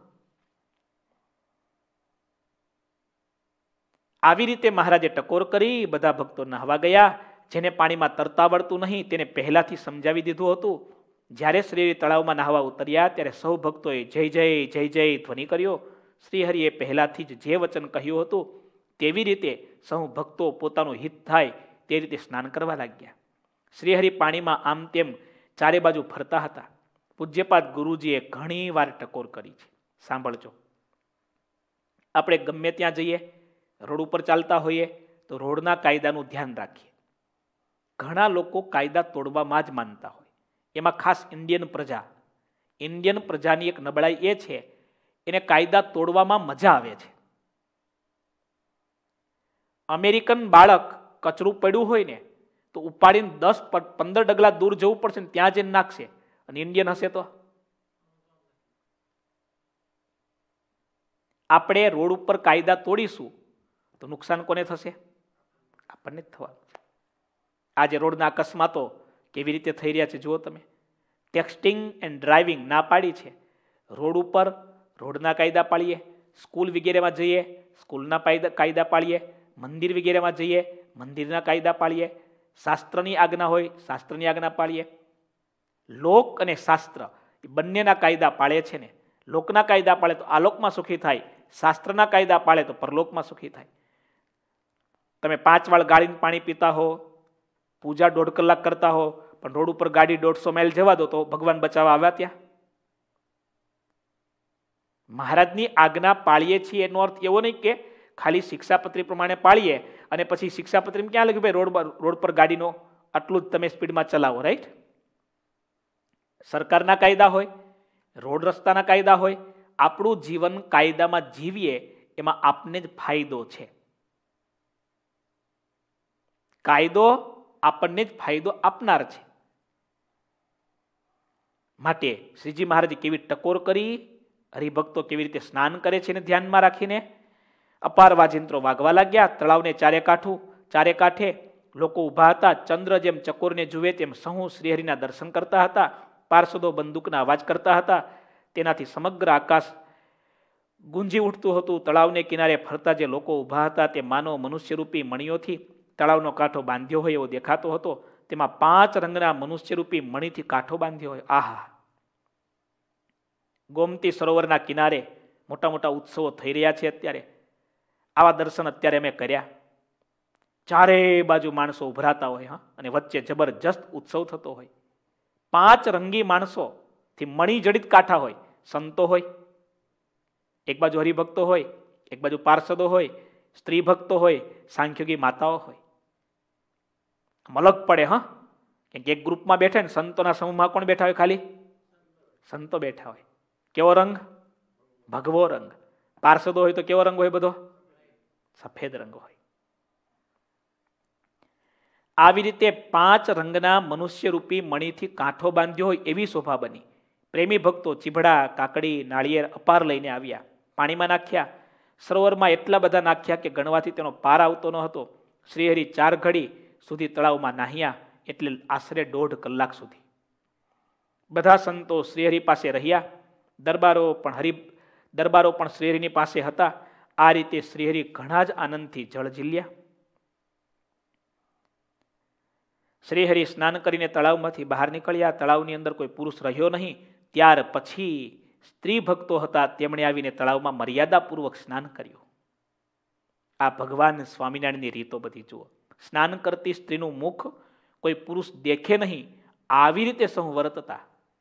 [SPEAKER 1] આવી રીતે મહારાજે ટકોર કરી. બધા ભક્તો નહાવા ગયા. જેને પાણીમાં તરતા આવડતું નહીં તેને પહેલાથી સમજાવી દીધું હતું. જ્યારે શ્રી તળાવમાં નહાવા ઉતર્યા ત્યારે સૌ ભક્તોએ જય જય જય જય ધ્વનિ કર્યો. શ્રીહરિએ પહેલાથી જ જે વચન કહ્યું હતું તેવી રીતે સૌ ભક્તો પોતાનું હિત થાય તે રીતે સ્નાન કરવા લાગ્યા. શ્રીહરિ પાણીમાં આમ તેમ ચારે બાજુ ફરતા હતા. પૂજ્યપાદ ગુરુજીએ ઘણી વાર ટકોર કરી છે. સાંભળજો. આપણે ગમે ત્યાં જઈએ, રોડ ઉપર ચાલતા હોઈએ તો રોડના કાયદાનું ધ્યાન રાખીએ. ઘણા લોકો કાયદા તોડવામાં જ માનતા હોય. એમાં ખાસ ઇન્ડિયન પ્રજાની એક નબળાઈ એ છે એને કાયદા તોડવામાં મજા આવે છે. અમેરિકન બાળક કચરું પડ્યું હોય ને તો ઉપાડીને 10-15 ડગલા દૂર જવું પડશે ને ત્યાં જઈને નાખશે. અને ઇન્ડિયન હશે તો આપણે રોડ ઉપર કાયદા તોડીશું તો નુકસાન કોને થશે? આપણને જ થવાનું છે. આજે રોડના અકસ્માતો કેવી રીતે થઈ રહ્યા છે જુઓ તમે. ટેક્સ્ટિંગ એન્ડ ડ્રાઇવિંગ ના પાડી છે. રોડ ઉપર રોડના કાયદા પાળીએ, સ્કૂલ વગેરેમાં જઈએ સ્કૂલના કાયદા પાળીએ, મંદિર વગેરેમાં જઈએ મંદિરના કાયદા પાળીએ, શાસ્ત્રની આજ્ઞા હોય શાસ્ત્રની આજ્ઞા પાળીએ. લોક અને શાસ્ત્ર એ બંનેના કાયદા પાળે છે ને. લોકના કાયદા પાળે તો આલોકમાં સુખી થાય, શાસ્ત્રના કાયદા પાળે તો પરલોકમાં સુખી થાય. તમે 5 વાળ ગાળીને પાણી પીતા હો, પૂજા 1.5 કલાક કરતા હો, પણ રોડ ઉપર ગાડી 150 માઇલ જવા દો તો ભગવાન બચાવવા આવ્યા ત્યાં? મહારાજની આજ્ઞા પાળીએ છીએ એનો અર્થ એવો નહીં કે ખાલી શિક્ષાપત્રી પ્રમાણે પાળીએ અને પછી શિક્ષાપત્રીમાં ક્યાં લખ્યું ભાઈ રોડ પર ગાડીનો આટલું જ તમે સ્પીડમાં ચલાવો, રાઈટ? સરકારના કાયદા હોય, રોડ રસ્તાના કાયદા હોય. આપણું જીવન કાયદામાં જીવીએ એમાં આપને જ ફાયદો છે. કાયદો આપણને જ ફાયદો આપનાર છે. માટે શ્રીજી મહારાજે કેવી ટકોર કરી, હરિભક્તો કેવી રીતે સ્નાન કરે છે એને ધ્યાનમાં રાખીને અપાર વાજિંત્રો વાગવા લાગ્યા. તળાવને ચારે કાંઠે લોકો ઊભા હતા. ચંદ્ર જેમ ચકોરને જુએ તેમ સહુ શ્રીહરિના દર્શન કરતા હતા. પાર્ષદો બંદૂકના અવાજ કરતા હતા. તેનાથી સમગ્ર આકાશ ગુંજી ઉઠતું હતું. તળાવને કિનારે ફરતા જે લોકો ઊભા હતા તે માનવ મનુષ્યરૂપી મણીઓથી તળાવનો કાંઠો બાંધ્યો હોય એવો દેખાતો હતો. તેમાં 5 રંગના મનુષ્યરૂપી મણીથી કાંઠો બાંધ્યો હોય. આહા! ગોમતી સરોવરના કિનારે મોટા મોટા ઉત્સવો થઈ રહ્યા છે અત્યારે. આવા દર્શન અત્યારે અમે કર્યા. ચારે બાજુ માણસો ઉભરાતા હોય અને વચ્ચે જબરજસ્ત ઉત્સવ થતો હોય. 5 રંગી માણસોથી મણી જડિત કાંઠા હોય. સંતો હોય, એક બાજુ હરિભક્તો હોય, એક બાજુ પાર્ષદો હોય, સ્ત્રી ભક્તો હોય, સાંખ્યોગી માતાઓ હોય. મલક પડે કેમ કે એક ગ્રુપમાં બેઠા ને સંતોના સમૂહમાં કોણ બેઠા હોય? ખાલી સંતો બેઠા હોય. કેવો રંગ? ભગવો રંગ. પાર્ષદો હોય તો કેવો રંગ હોય? બધો સફેદ રંગ હોય. આવી રીતે 5 રંગના મનુષ્યરૂપી મણીથી કાંઠો બાંધ્યો હોય એવી શોભા બની. પ્રેમી ભક્તો ચીભડા, કાકડી, નાળિયેર અપાર લઈને આવ્યા. પાણીમાં નાખ્યા. સરોવરમાં એટલા બધા નાખ્યા કે ગણવાથી તેનો પાર આવતો ન હતો. શ્રીહરિ 4 ઘડી સુધી તળાવમાં નાહ્યા, એટલે આશરે 1.5 કલાક સુધી. બધા સંતો શ્રીહરિ પાસે રહ્યા. દરબારો પણ શ્રીહરિની પાસે હતા. આ રીતે શ્રીહરિ ઘણા જ આનંદથી જળ ઝીલ્યા. શ્રીહરિ સ્નાન કરીને તળાવમાંથી બહાર નીકળ્યા. તળાવની અંદર કોઈ પુરુષ રહ્યો નહીં. ત્યાર પછી સ્ત્રી ભક્તો હતા તેમણે આવીને તળાવમાં મર્યાદાપૂર્વક સ્નાન કર્યું. આ ભગવાન સ્વામિનારાયણની રીતો બધી જુઓ. સ્નાન કરતી સ્ત્રીનું મુખ કોઈ પુરુષ દેખે નહીં, આવી રીતે સહુ વર્તતા.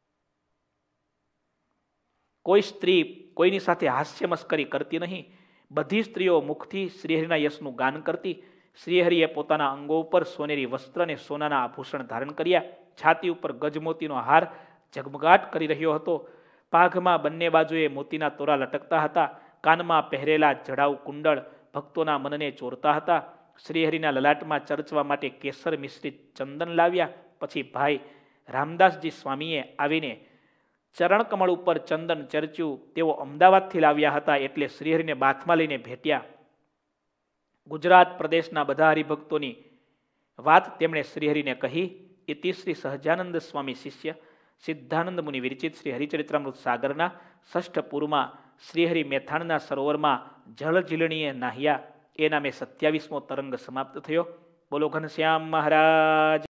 [SPEAKER 1] કોઈ સ્ત્રી કોઈની સાથે હાસ્ય મસ્કરી કરતી નહીં. બધી સ્ત્રીઓ મુખથી શ્રીહરિના યશનું ગાન કરતી. શ્રીહરિએ પોતાના અંગો ઉપર સોનેરી વસ્ત્ર અને સોનાના આભૂષણ ધારણ કર્યા. છાતી ઉપર ગજમોતીનો હાર ઝગમગાટ કરી રહ્યો હતો. પાઘમાં બંને બાજુએ મોતીના તોરા લટકતા હતા. કાનમાં પહેરેલા જડાઉ કુંડળ ભક્તોના મનને ચોરતા હતા. શ્રીહરિના લલાટમાં ચર્ચવા માટે કેસર મિશ્રિત ચંદન લાવ્યા. પછી ભાઈ રામદાસજી સ્વામીએ આવીને ચરણકમળ ઉપર ચંદન ચર્ચ્યું. તેઓ અમદાવાદથી લાવ્યા હતા એટલે શ્રીહરિને બાથમાં લઈને ભેટ્યા. ગુજરાત પ્રદેશના બધા હરિભક્તોની વાત તેમણે શ્રીહરિને કહી. ઇતિ શ્રી સહજાનંદ સ્વામી શિષ્ય સિદ્ધાનંદ મુનિ વિરચિત શ્રી હરિચરિત્રામૃત સાગરના 6ઠ પૂરમાં શ્રીહરિ મેથાણના સરોવરમાં જળ ઝીલણીએ નાહ્યા. એ નામે 27મો તરંગ સમાપ્ત થયો. બોલો ઘનશ્યામ મહારાજ